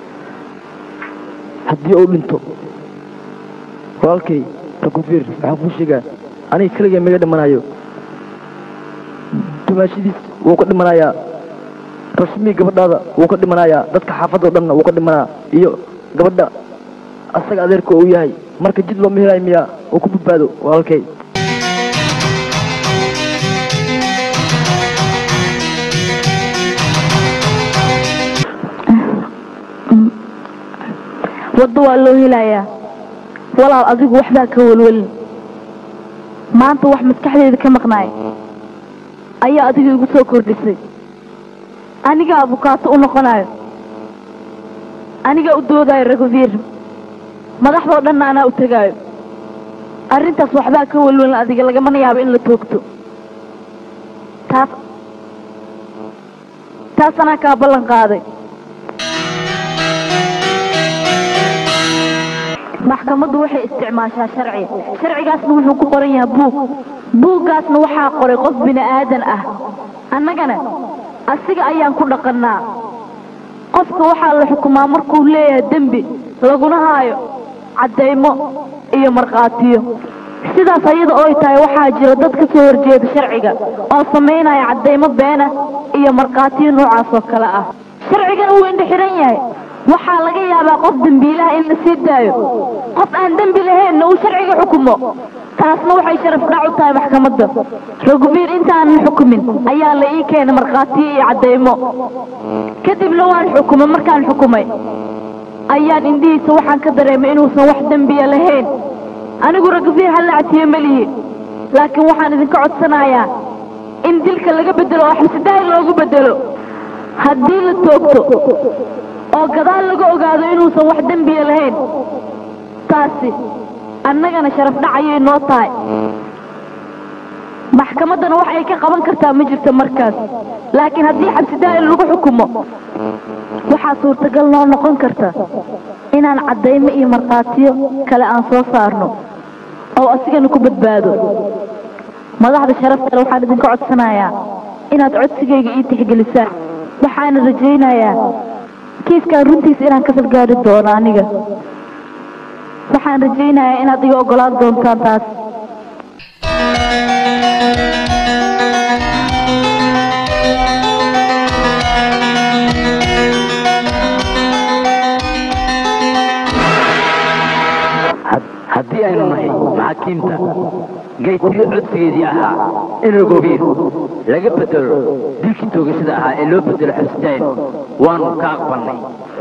haddii uu dhinto walaalkay Raghuveer waxaan kuu sheegaa aniga keligay maga dhimanayo dumaashadiis wuu ka dhimanayaa rasmi gabadhaada wuu ka dhimanayaa dadka xaafadda oo dhanna wuu ka dhimanaa iyo gabadha asaga adeerka uu yahay marka jid loo mihiraay miyaa uu ku badbaado walaalkay waddo waa loo helayaa walaal adigu waxbaa ka welwelin maanta wax maskaxdeeda ka maqnaay ayaa adiga igu soo kordhisay aniga abukaato u noqonayo aniga u doodayo Raghuveer madaxdoo dhanna anaa u tegaayo arrintaas waxbaa ka welwelin adiga lagamana yaabo in la toogto taas taas anaa kaa ballan qaaday maxkamaddu waxay isticmaashaa sharci sharcigaasna wuxuu ku qoran yahay buug buuggaasna waxaa qoray qof bini aadan ah annagana asiga ayaan ku dhaqannaa qofka waxaa la xukumaa markuu leeyahay dembi laguna haayo caddaymo iyo markhaatiyo sidaas ayada ooy tahay waxaa jira dad ka soo horjeeda sharciga oo samaynaya caddaymo beena iyo markhaatiyo noocaas oo kale ah sharcigana wuu indha xiran yahay waxaa laga yaabaa qof dembiilaha in la sii daayo qof aan dembi lahaynna uu sharciga xukumo taasna waxay sharaf dhac u tahay maxkamadda Raghuveer intaanan xukumin ayaa la ii keenay markhaatiyo iyo caddaymo kadibna waan xukumay markaan xukumay ayaan indhihiisa waxaan ka dareemay inuusan wax dembiya lahayn anigu Raghuveer hal lactiyo malihi laakiin waxaan idinka codsanayaa in dilka laga bedelo oo xabsidaay loogu bedelo haddii la toogto oo gadaal laga ogaado inuusan wax dembiya lahayn taasi annagana sharaf dhacayay noo tahay maxkamaddana wax ay ka qaban kartaa ma jirto markaas laakiin haddii xabsidaay lagu xukumo waxaa suurtagal noo noqon karta inaan caddaymo iyo markhaatiyo kale aan soo saarno oo asigana ku badbaado madaxda sharafta waxaan idinka codsanayaa inaad codsigayga ii tixgelisaan waxaana rajaynayaa kiiskaan runtiisa inaan ka salgaari doono aniga waxaan rajaynayaa inaad iga ogolaan doontaan taas haddii aynu nahay maxaakiimta gaytiri codsigeedii ahaa in ragobiir laga bedelo dilkii toogashada ahaa ee loo bedelo xusteen waanu ka aqbalnay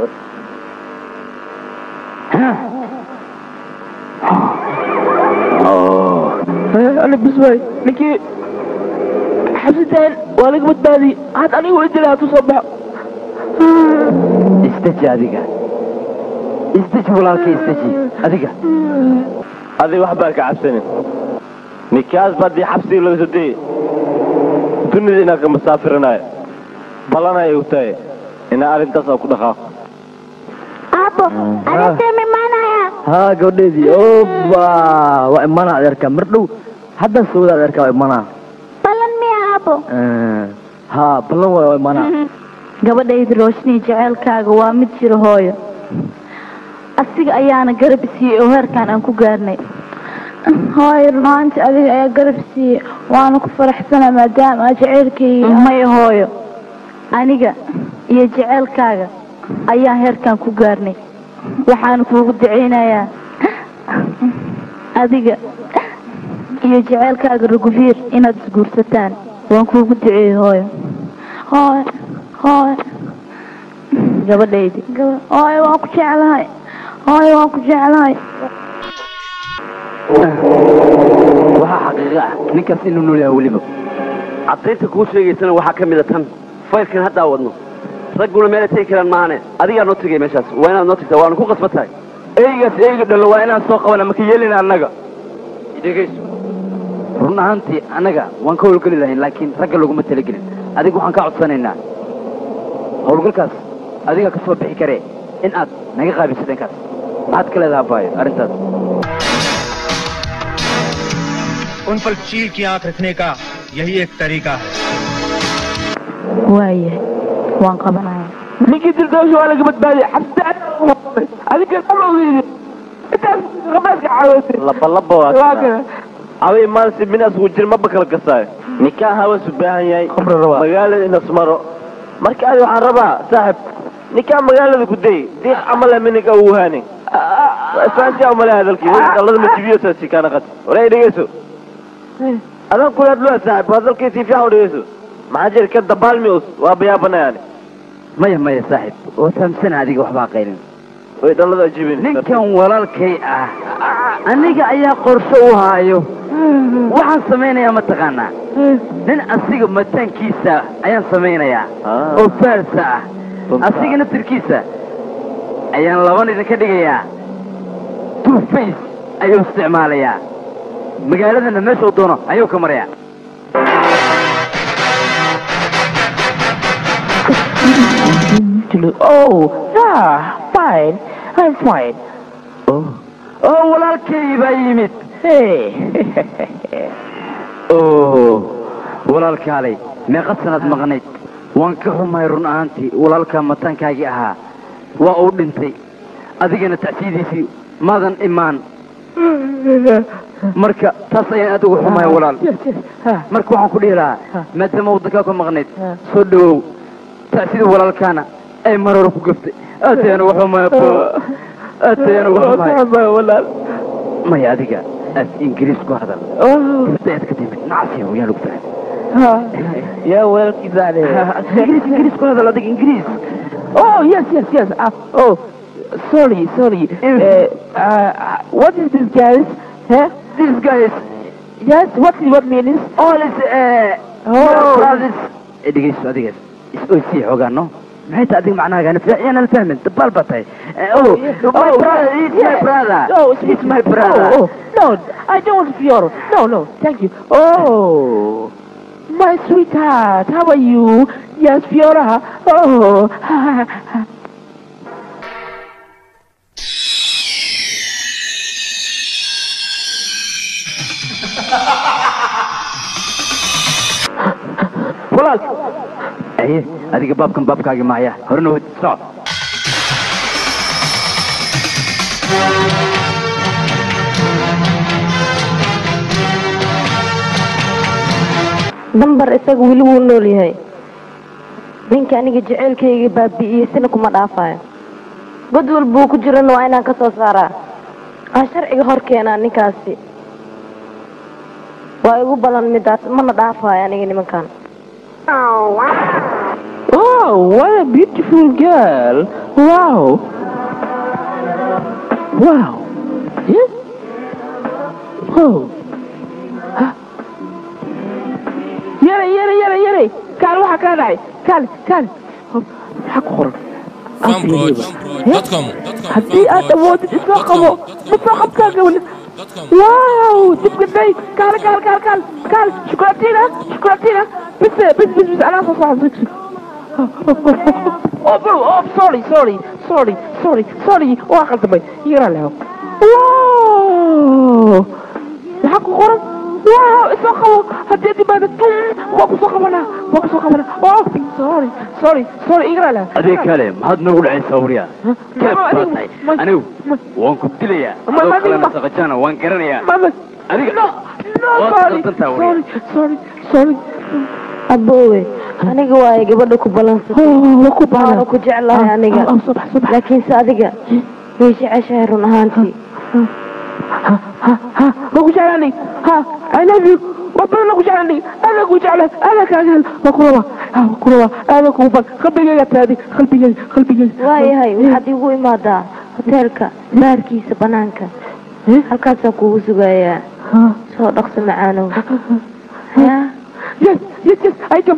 أنا بسوي نكي حسيتين ولا قبت بالي عاد أنا وإجلها تصبح استجي أديك استجي ولا كي استجي أديك هذه واحدة كعسنة نكاز بدي حبسي لو زدي دنيا إنك مسافرنا بلنا يوتاي إن أرنتصا كده خاف أبو أنا سامي معنا يا ها قولي أوبا وإمانا أدركا مردو حتى السوداء أدركا وإمانا بلن مي أبو ها بلن وإمانا gabadhayda rooshnii jaceylkaaga waa mid jiro hooyo asiga ayaana garab siiyey oo heerkan aan ku gaarnay hooyo runaanti adiga ayaa garab siiyey waana ku faraxsana maadaama aa jaceylkayga maya hooyo aniga iyo jaceylkaaga ayaa heerkan ku gaarnay waxaana kuugu dacaynayaa adiga iyo jaceylkaaga ragufiir inaad isguursataan waan kuugu duceeyey hooyo hooyo hooyo gabadhaydi hooyo waan ku jeclahay hooyo waan ku jeclahay waxaa xaqiiqo ah ninkaas inuu nool yahay weliba caddaynta kuu sheegaysana waxaa ka mid a tan faylkan haddaa wadno ragguna meela tegi karaan maahane adigaa noo tegay meeshaas waa inaad noo tagtaa waanu ku qasban tahay eygaas eyga dhalo waa inaan soo qabana maka yeelina annaga dhegayso run ahaantii annaga waan ka howlgeli lahayn laakiin ragga laguma talagelin adiga waxaan ka codsanaynaa howlgalkaas adiga ka soo bixi karee in aad naga qaabiso dhankaas maxaad ka leedaha baayo arrintaas उन पर चील की आंख रखने का यही एक तरीका है waayahay waan qabanaya ninkii dildoosha waa laga badbaadiyay xabstaan adiga qalowgeedi intaas qabaaska caawatay laba laba waa away maalsi binaas uu jir maba kala gasaayo nikaa hawa subaahan yahay magaalada inas maro marka ay waxaan rabaa saaxib nikaa magaalada ku day diiq amal aminiga uu haanin faanti aw malaha dalkii wallada ma jibiyo taasi kana qad waray dhigayso adan ku hadlo saaxib hadalkii si fiican u dhigayso maxaa jir ka dabaalmius waa bayaabanayaan maya maya saaxib oo samsan adiga waxba qaylin way dhalada jibin ninkan walaalkay ah aniga ayaa qorshe u haayo waxaan samaynayaa ma taqaanaa nin asiga mataankiisa ayaan samaynayaa oo faarsa ah asiga naftirkiisa ayaan laban idinka dhigayaa two face ayuu isticmaalayaa magaaladana meesha uu doono ayuu ka marayaa Oh, yeah, fine. I'm fine. Oh, oh, walaalkay baa yimid. Hey. Oh, walaalkaalay, meeqa sanad maqnayd? Waan ka xumahay run ahaantii walaalkaa mataankaagii ahaa. Waa uu dhintay. Adigana tacsiidiisii maadan imaan. marka taas ayaan aad ugu xumahay walaal. Marka waxaan ku dhihi lahaa maadaama waddankaa ka maqnayd soo dhawow. تأثير ولا الكانا أي مرة كفتي أتينا وحما أتينا وحما ولا ما ياديك أس إنجليز كهذا كفتي أتكلم نعسيه ويا لقطة يا ولد كذا إنجليز إنجليز كهذا لا ديك إنجليز Oh yes yes yes uh, oh sorry sorry uh, uh, what is this guys huh this guys yes what what means all is uh oh brothers إديكيس إديكيس isooysii xogaano maxay tahay adiga macnaha gaana fiiciyana la fahmin dabaal baa tahay oh my brother is my brother oh it's my brother oh no I don't want Fiora no no thank you oh my sweetheart how are you yes Fiora oh walaal أيه هذيك بابكم بابك هاجي معايا هرنو صعب dambar isaga weli wuu nool yahay ninka aniga jaceylkayga baabi'iyey sina kuma dhaafayo god walbuu ku jirana waa inaan ka soo saaraa aan sharciga hor keenaa ninkaasi waa igu balan midaas mana dhaafayo aniga nimankan Oh, what a beautiful girl. Wow. Wow. Yes? Oh. Yare, yare, yare, yare. Kaal waxa ka dhacay. Kaal, kaal. Waxa ku qoran. fanbroid dot com Haddii aad awoodid isoo qabo. Isoo qabtaa gabadha. Wow, dibka day. Kaal, kaal, kaal, kaal. Kaal, shukulatina, shukulatina. Bis, bis, bis, bis. Ana soo socdo. Oh, bro, oh, sorry, sorry, sorry, sorry, sorry. Waa qaldamay. Yara leeyo. Wow. Waxa ku qoran. Wow, isoo qabo. Haddii aad imaado waa ku soo qabana. Waa ku soo qabana. Oh, sorry, sorry, sorry. Yara leeyo. Adeeg kale, maxaad nagu dhacaysaa wariyaa? Keeb baatay. Anigu waan ku dilayaa. Adoo kalena saqajana waan garanayaa. Adiga. No, no, sorry, sorry, sorry, sorry. aboowe aniga waa gabadha ku balansatay waana ku jeclahay aniga laakiin se adiga way jeceshahay run ahaantii lagu jeclaanay ha I love you وبنا لو جعلني أنا لو جعلك أنا كأجل بكرة بكرة أنا كوبا خلبي جت هذه خلبي جت خلبي جت واي هاي وحد يقول ماذا هتلك باركي سبنانك هل كذا كوسو جاية صار رقص معانا ها yes yes yes I can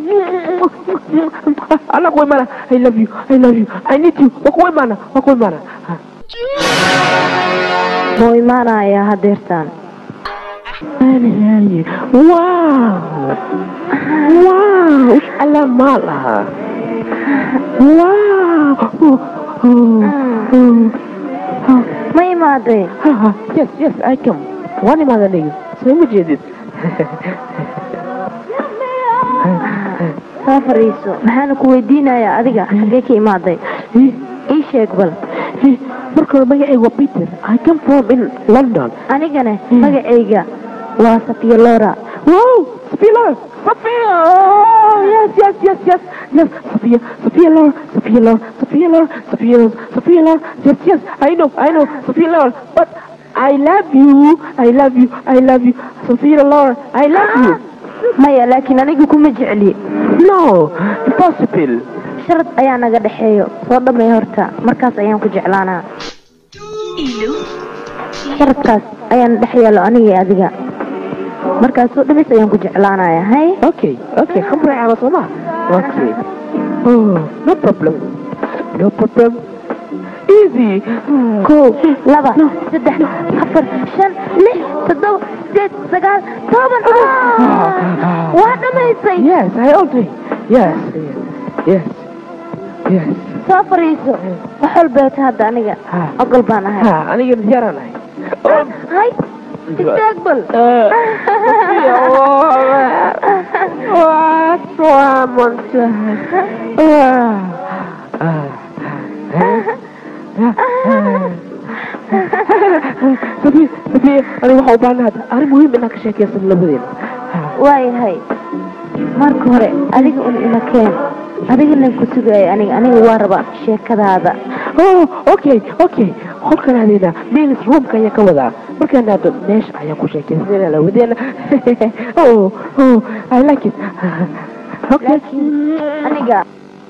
أنا كوي مانا I love you I love you I need you وكوي مانا وكوي مانا كوي مانا يا هديرتان أنا واو واو إيش على مالها واو ما يمادي yes yes I come وأنا ما ذني سوي مجدد سافريسو محنا كويدينا يا أديك حقيقي يمادي إيش يقبل مركز مجا waa Peter I come from in London أنا جنا مجا إيجا وصفية لورا واو صفية لورا صفية oh yes yes yes yes yes صفية صفية لورا صفية لورا صفية لورا صفية لورا صفية لورا yes yes I know I know صفية لورا but I love you I love you I love you صفية لورا I love you مايا لكن أنا يقول مجعلي no impossible شرط أيانا قد حيو صوت ما يهرتا مركز أيام كجعلانا شرط كاس أيان دحيا لو أنا أديك مركز صوت بس أيام كجعلانا يا هاي أوكي أوكي خبري على صلاة أوكي oh no problem no problem easy كو لبا سدح حفر شن لح تدو زيت سقال طبعا واحدة ما يصير yes I already yes yes yes سافر يسوع وحول بيت هذا أنا أقل بانا هاي ها أنا جم زيارة هاي هاي تستقبل سفير سفير أنا وحول بانا هذا أنا مهم إنك شاكي يصل لبدين واي هاي مارك هوري أديك أقول إنك كان أديك اللي كنت جاي أنا أنا واربع شيء كذا هذا أوه أوكي أوكي خل كنا هنا مين روم كيا كودا مركنا هذا ناش أيا كوشة كذا لو بدينا أوه أوه I like it أوكي أنا جا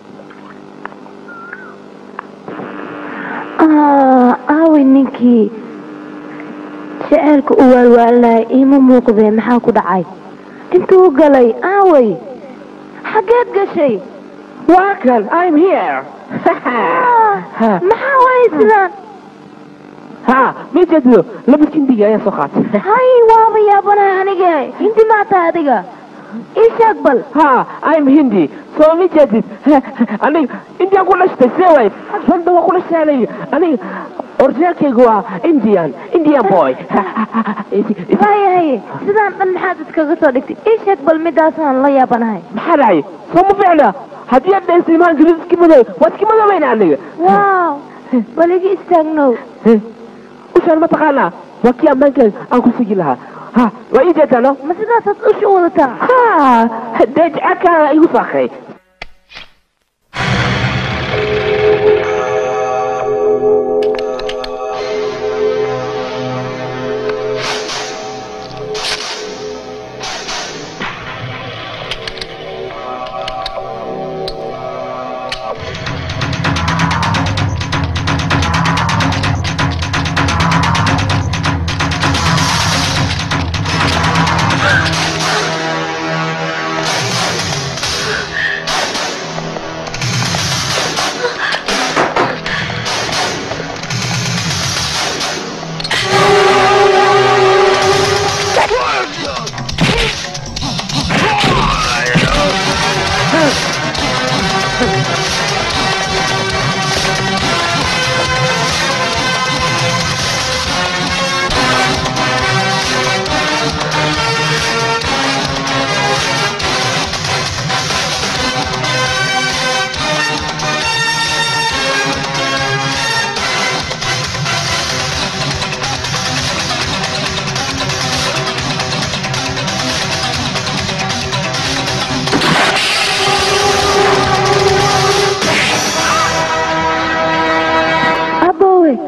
آه أوي نيكي شعرك أول ولا إيمو موقذ محاكو دعاي انتو قلي أوي حقيت قشي واكل I'm here maxaa waysnaan ha ma jeedo laba kindiga ayaa soo qaatay hay waaba yaabanahay aniga hindi maa tahay adiga ii sheeg bal ha I'm hindi soo ma jeedid aniga indian ku dhashtay see waay hadda waa ku dhashay aniga orjaalkaygu waa indian indian boy waayahay sidaan dhan maxaad iskaga soo dhigtay ii sheeg bal midaasaan la yaabanahay maxaa dhacay soo ma fiicna haddii aad dhaysa imaan jirid iski madow waad iski madoobayna aniga waaw waligi istaagnow ushaan ma taqaanaa waa kii ammaankeed aan ku sugi lahaa ha waa ii jeedaa no ma sidaasaad usha wadataa ha dee jecelkaaga igu saakay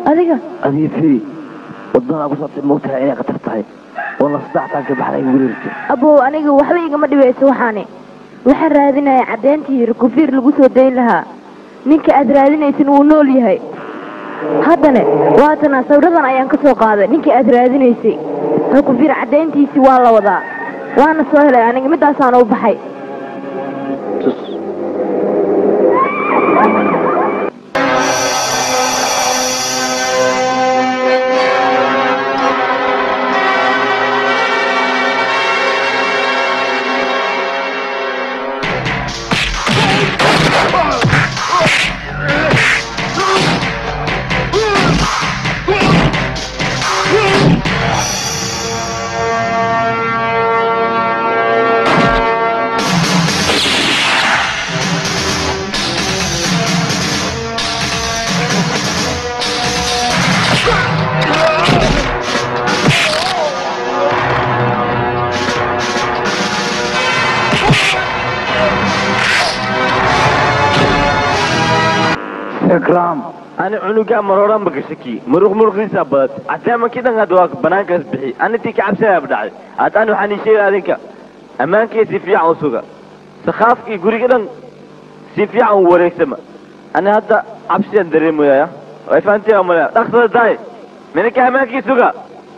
adiga adiga firi wadada ku sabtay moogtahay inay khatar tahay oo la sadextan ka baxday wiilka abo aniga waxba igama dhibeyso waxaani waxaan raadinayaa cadeyntii Raguviir lagu soo deyn lahaa ninka aad raadinaysan uu nool yahay haddana waatana sawiradan ayaan ka soo qaaday ninka aad raadinaysay Raguviir cadeyntiisi waa la wadaa waana soo helay aniga midaas aan u baxay إكرام أنا عنقا مرورا بكشكي مروخ مروخ سبت عتام كده غدواك بنانك أسبحي أنا تيك عبسة أبدعي أتانو حني شيء هذيك أمانك سيفيع وسوقا سخافك يقولي كده سيفيع ووريك سما أنا هذا عبسة دريمو يا ويفانتي يا مولا تخسر داي منك أمانك سوقا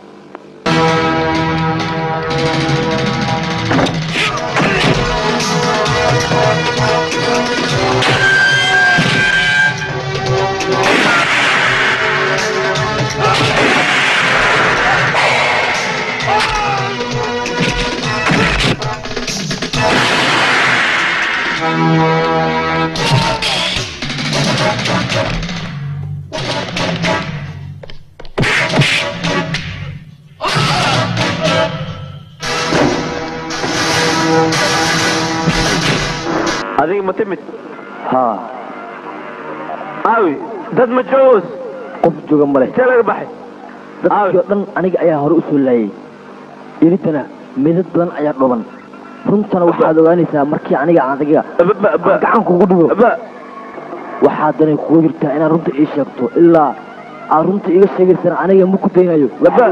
هذه متمت ها أوي دد مجوز قف جوجا ملك تلاقي بحي أوي دن أنا أيها هرؤس الله إليتنا ميزة دن أيها روبان runtan waxaad ogaanaysaa markii aniga aan adiga gacan kugu dhibo waxaadana kugu jirtaa inaad runta ii sheegto ilaa aad runta iga sheegaysan aniga ma ku daynayo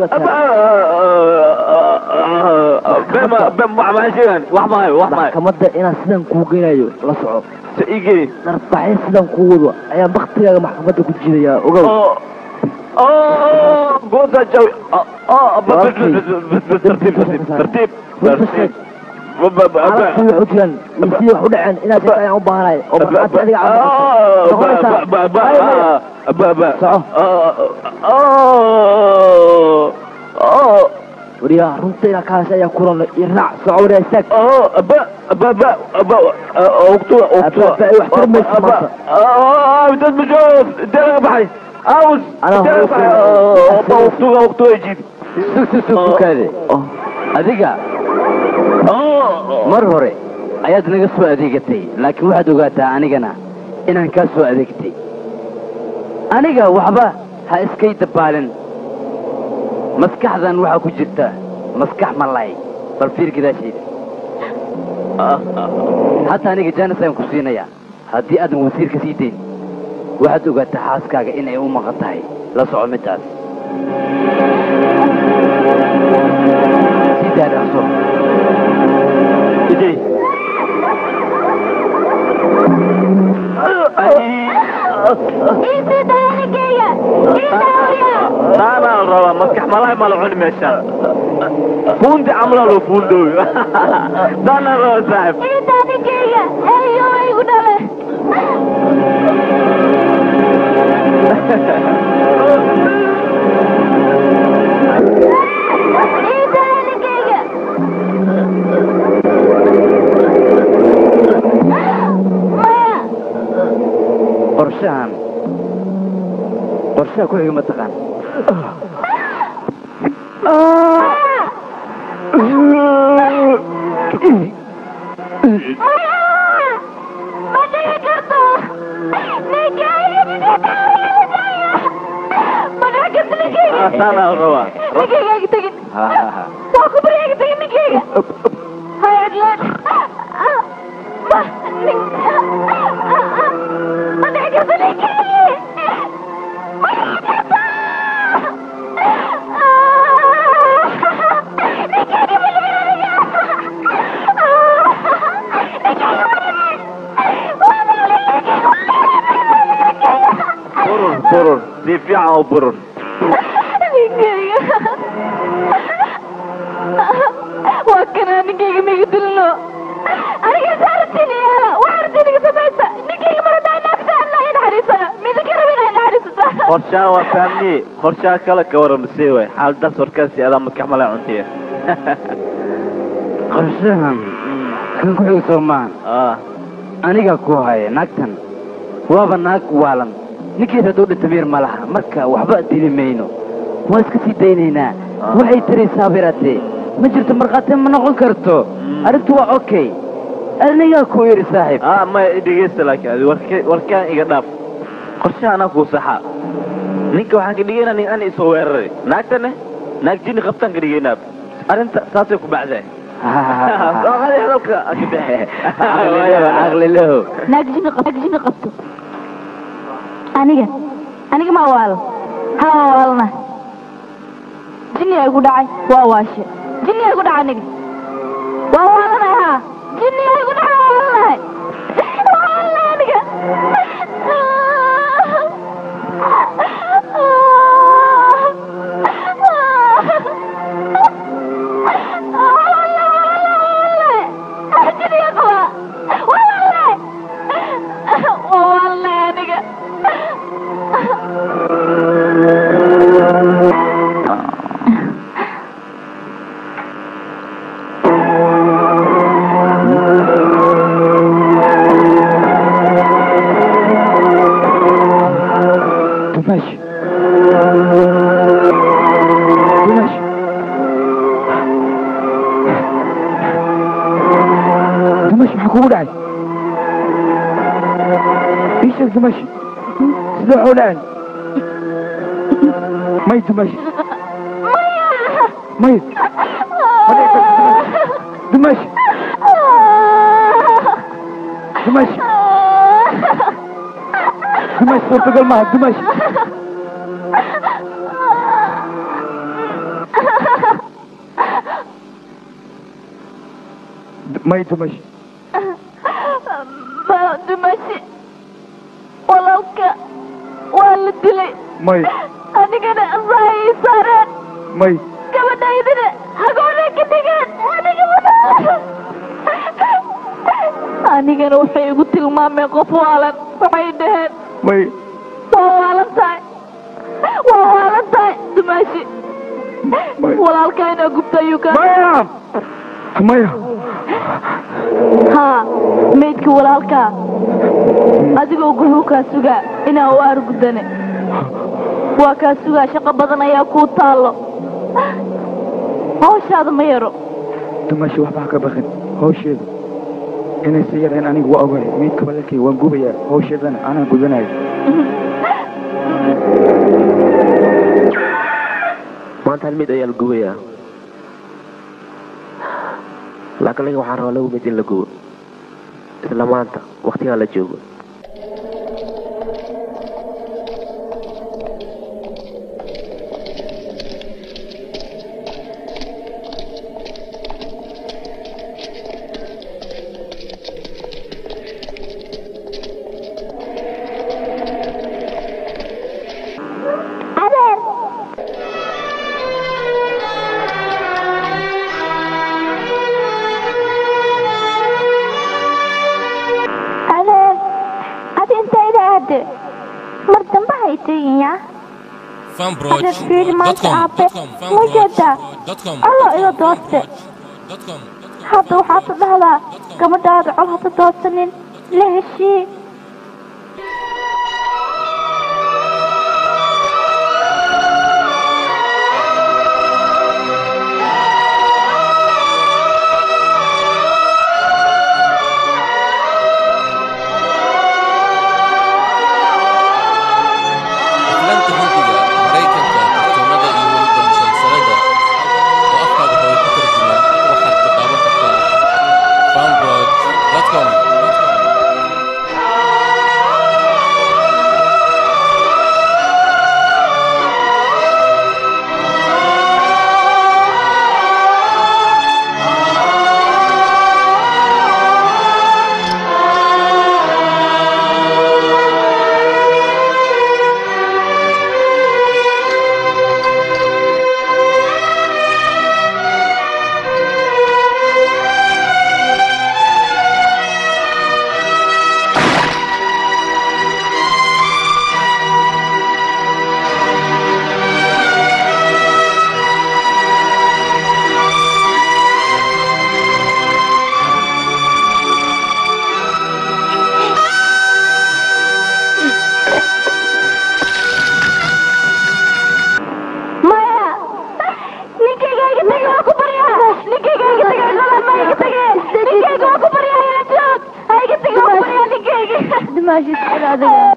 maxkamadda inaan sidan kuu geynayo la soco darbaxyo sidan kuu wado ayaan baktigaaga maxkamadda ku jiidayaa ogow قوزة جوي اه ترتيب ترتيب ترتيب عرفتي وحجان يصير حدعن إنا تبقى يعوب بهاي وبعد هذه عم با با با با صح وريا رنتي كاسة يا كورن يرنع صعور يسك اه با با با با اكتو اكتو واحترم السماطة اه بدأت بجوز ده بحي عاوز انا اكتو اكتو يجيب سوك سوك سوك هذه هذيك mar hore ayaad naga soo adeegatay laakiin waxaad ogaataa anigana inaan ka soo adeegtay aniga waxba ha iskay dabaalin maskaxdan waxa ku jirta maskax malay bal fiir gidaasheeda hatta aniga jaanis aan ku siinaya haddii aadan wasiirka sii dayn waxaad ogaataa xaaskaaga inay u maqan tahay la soco midaas sii daadacso إيدي إيدي دايني جاية أنا الروا مسكح ملاي مالعون ماشان فوندي عمله له فوندوي دانا الروا صاحب إيدي دايني جاية أيوه أيوه داله إيدي دايني جاية qorshahan qorshaha ku xiga ma taqaan أنا الروا نجيجا تجين واكو بريجا تجين نجيجا هاي عدلان ما نجيجا تجين برر دي في عاو برر وكنا نجيك ميقدلنا أنا سارتني يا وعرتني سبعة نجيك مرة نكسر الله ينحرسها ميزك ربنا ينحرسها qorshaha waa fahmni qorshaha kale ka waran sii way xaaladaas warkaasi adaa ma kaxmala cuntiya qorshahan kan ku xigo soomaan aniga ku haya naagtan waaba naag waalan ninkeed hadduu dhinta miir ma laha marka waxba dili mayno waan iska sii daynaynaa waxay tiri saabirate ma jirto markhaati ma noqon karto arrintu waa okay anigaa ku yidhi saaxiib ah ma dhegeysta laakiin warkaan iga dhaaf qorshaha anaa kuu saxa ninka waxaan ka dhigaynaa nin an isoo weeraray naagtane naag jini qabtaan ka dhigaynaa arrinta saasay ku bacday soqadi hadalka caqli leho naag jini naag jini qabto aniga aniga ma waalo ha waalna jini ay ku dhacay waa waashe jini ay ku dhacay aniga waa waalna ha jini ay ku dhacay waalna waalna aniga دمشق سلاح الآن ميت دمشق ميت دمشق دمشق دمشق صرت قلمها دمشق ميت دمشق دمشق walaalka waa la dilay may anigana asahay saareen may gabadhaydina hagoona ka dhigeen aniga anigana waxay igu tilmaameen qof waalan waxay dhaheen may waa waalan tahay waa waalan tahay dumaashi walaalka inaa gubta ayuu ka maya maya haa maydka walaalkaa adigoo guhuu kaa sugaa inaa u aargudane waa kaa sugaa shaqo badan ayaa kuu taallo hawshaada ma yaro dumashi waxba ha ka baqin hawsheeda inaysa yareen anigu waa ogahay maydka walaalkay waan gubayaa hawsheedana anaa gudanayo maanta hal mid ayaa la gubayaa laakiin aniga waxaan rabaa laba mid in la gubo isla maanta waqtigaa la joogo الله إذا توست حتى وحتى هذا كم دار على حتى توستنين ليه الشيء ماشي تسأل هذا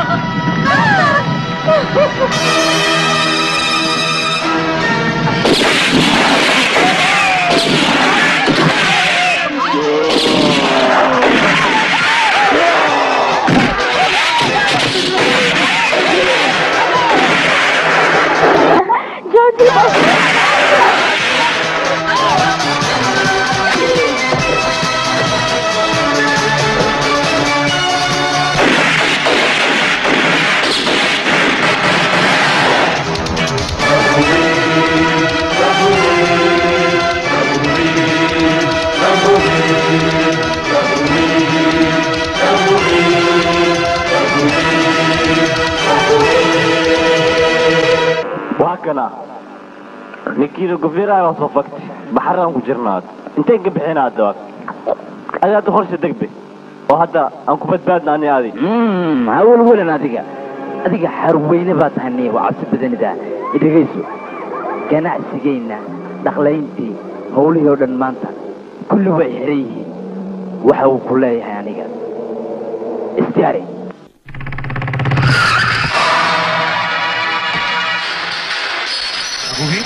وهكذا نكيلو قفيرة أنا صفقت بحرهم كجرنات انتين قبحين هذا أنا أدخل شدقبي وهذا أنكو بدبادنا أني هذه امم هقول قول أنا أديك أديك حرويني باتهني وعصب بدني ده إدريسو كان عسجينا دخلينتي هولي هودن مانتا كل وحريه وحاو كله يعني قال استياري رغوهير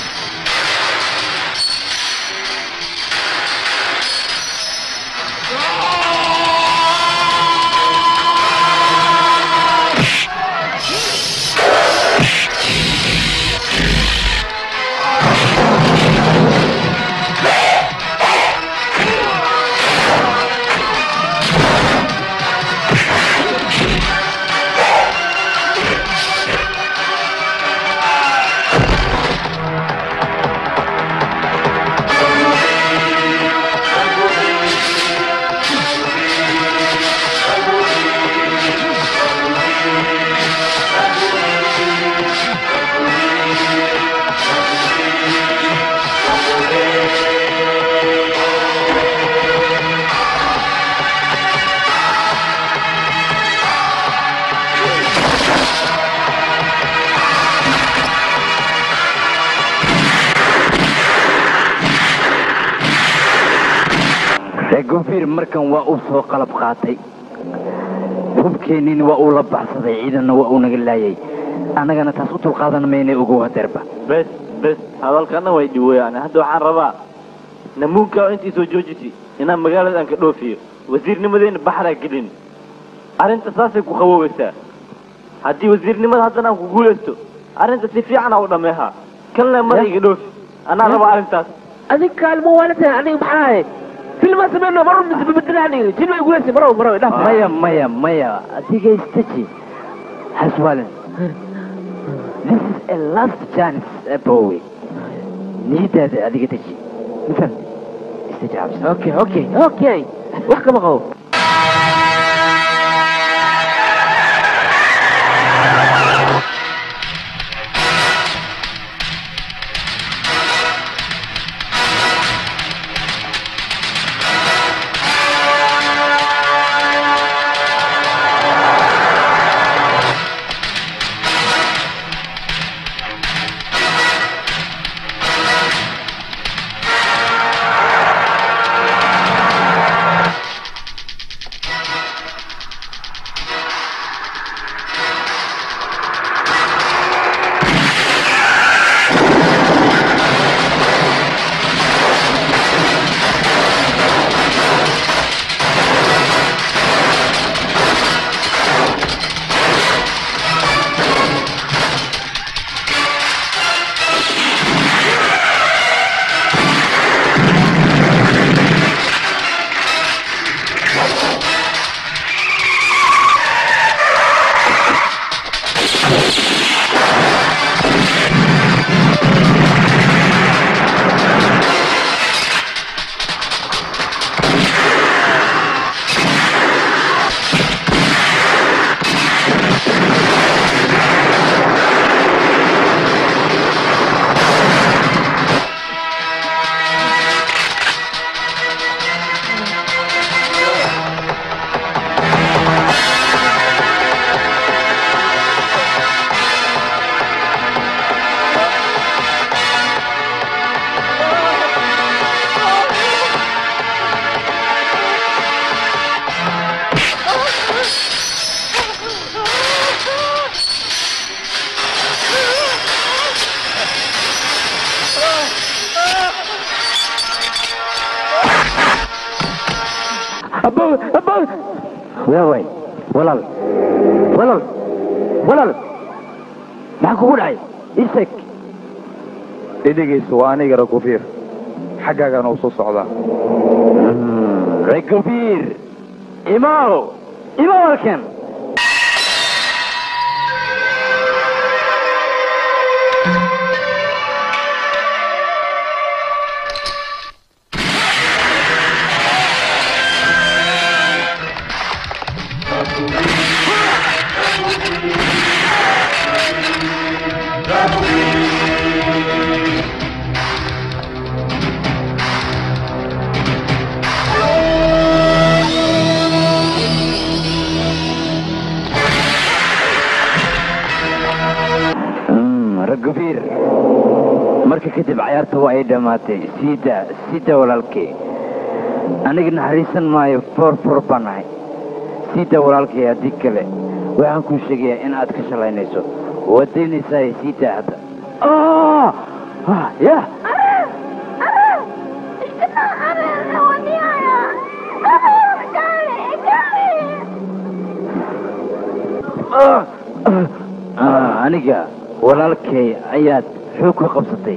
قنفير مركن وأوصو قلب قاتي hubkeenin waa uu la baxsaday ciidanna waa uu naga laayay annagana taas u tulqaadan maynay ugu hadarba bes bes hadalkana way dhiwayaan hadda waxaan rabaa namuunka intii soo joojisi inaan magaaladan ka dhoofiyo wasiirnimadeena baxra gelin arrinta saasay ku qabowaysaa haddii wasiirnimada haddana aan ku guulaysto arrinta si fiican u dhameeha kalna ma iga dhoofi anaa rabaa arrintaas adig kaalmo waalata aniga maxaa فيلم سمعنا مرة من بدلاني جينا يقول لي مرة مرة لا مايا مايا مايا أديك يستجي حسوالا this is a last chance boy نيد هذا أديك تجي مثلا استجاب أوكي أوكي أوكي وحكم أخو abo abo waaway walaal walaal walaal maxaa kugu dhacay ii sheeg idhigayso waa aniga rakufiir xaggaagaan u soo socdaa rakufiir imaw imaw halkan rakufiir marka kadib cayaarta waa ay dhammaatay siida siida walaalkay aniga naxariisan maayo foor foor baan nahay siida walaalkay haddii kale waxaan kuu sheegayaa in aad ka shalaynayso waad daynaysaa siida hadda ya aniga walaalkay ayaad xoog ku qabsatay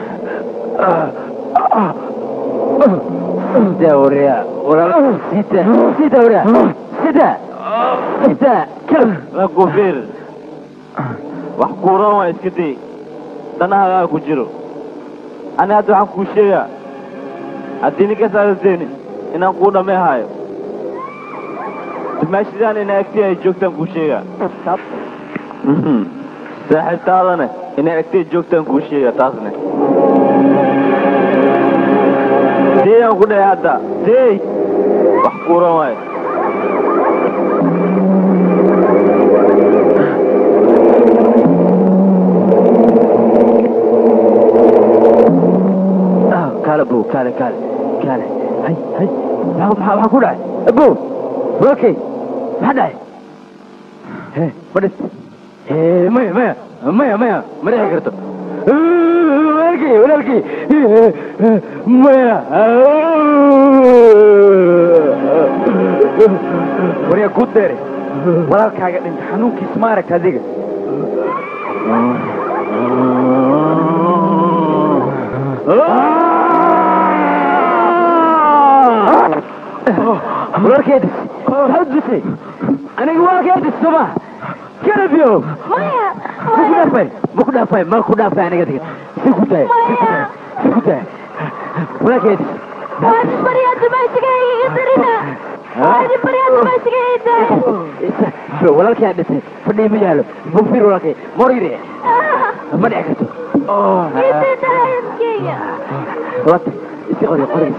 sida wariya walaal sida sida wariya sida sida rakufiir wax kuuran waa iska day danahaagaa ku jiro ani hadda waxaan kuu sheegaa haddii ninkaas aadan daynin inaan kuu dhamay haayo dimaashidaan inay agtii ay joogtaan kuu sheegaa saaxiibtaadane inay agtay joogtaan kuu sheega taasne dee aan ku dhahay hadda dey wax kuuran waayo kaale abow kaale kaale kaale hay hay maxaa ku dhacay abow walaalkay maxaa dhacay he fadhis maya maya maya maya ma dhici karto walaalkay walaalkay maya waryaa ku deere walaalkaaga dhinta xanuunkiisa ma aragta adiga walaalkeedis maxaad disay aniga walaalkeedis soma كربيو مايا مايا ماكو دافاي ماكو دافاي انا قاعد سكوتاي سكوتاي ولا كيد هذه بريات ما تجي يدرنا هذه بريات ما تجي يدرنا ولا كيد فدي ميالو بوفير ولا كيد موريري ما دعكتو اه وات استغري قري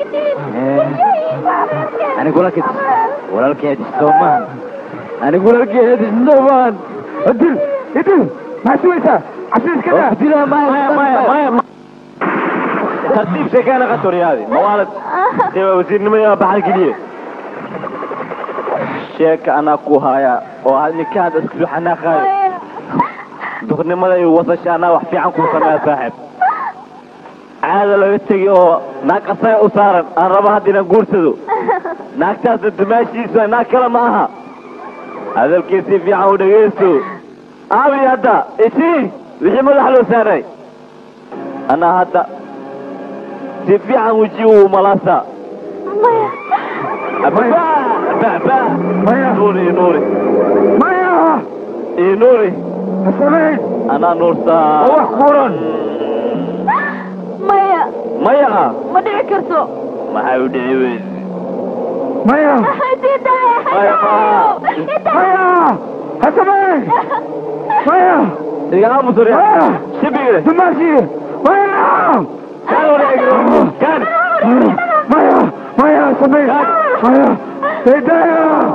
انا اقول لك ولا كيد سومان أنا أقول لك يا زمان أدل أدل ما سويتها عشان كذا أدل ما ما ما ما ترتيب سكانة قطري هذه موالد تبى وزير نمية بحر كليه شيك أنا كوهايا وهذا كان أسكت حنا خايف دخلنا ما يوصل أنا وحفي عنكم كما صاحب هذا لو يتجي ناقصة أسارا أنا ربها دينا قرصدو ناقصة تماشي سوى ناكلا معها هذا الكيس في عود يسوع أبي هذا إيشي وش ملح له ساري أنا هذا في عم وجهه ملاسا أبا با با با نوري نوري مايا إيه نوري حسنين أنا نورسا روح قرن مايا مايا ما دعكرتو ما حيودي وين مايا مايا مايا حسنين مايا يا أبو سوريا شبيه دماشي مايا كان ولا يقول كان مايا مايا حسنين مايا هدايا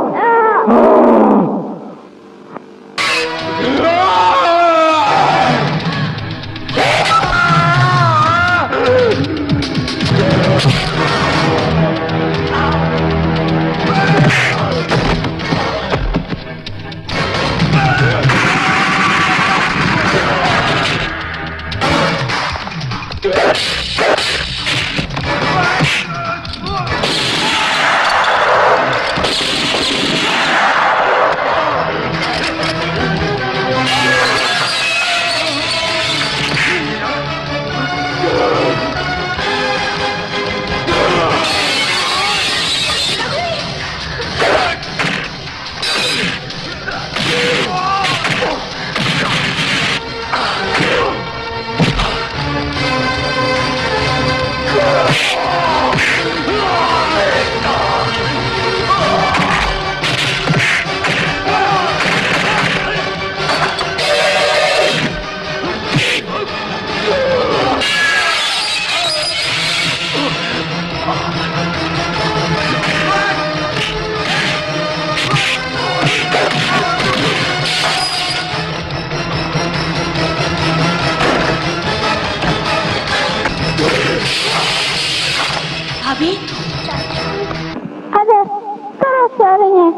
saaran yahay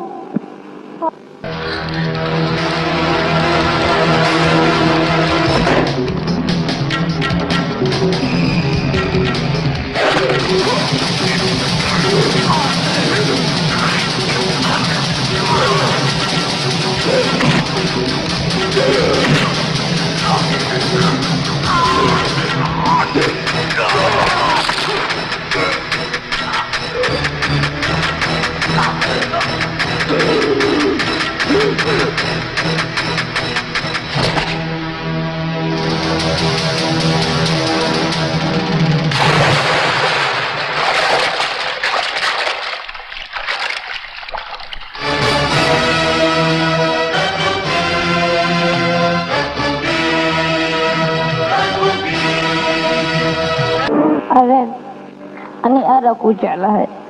أنا أنا أراك وجع لها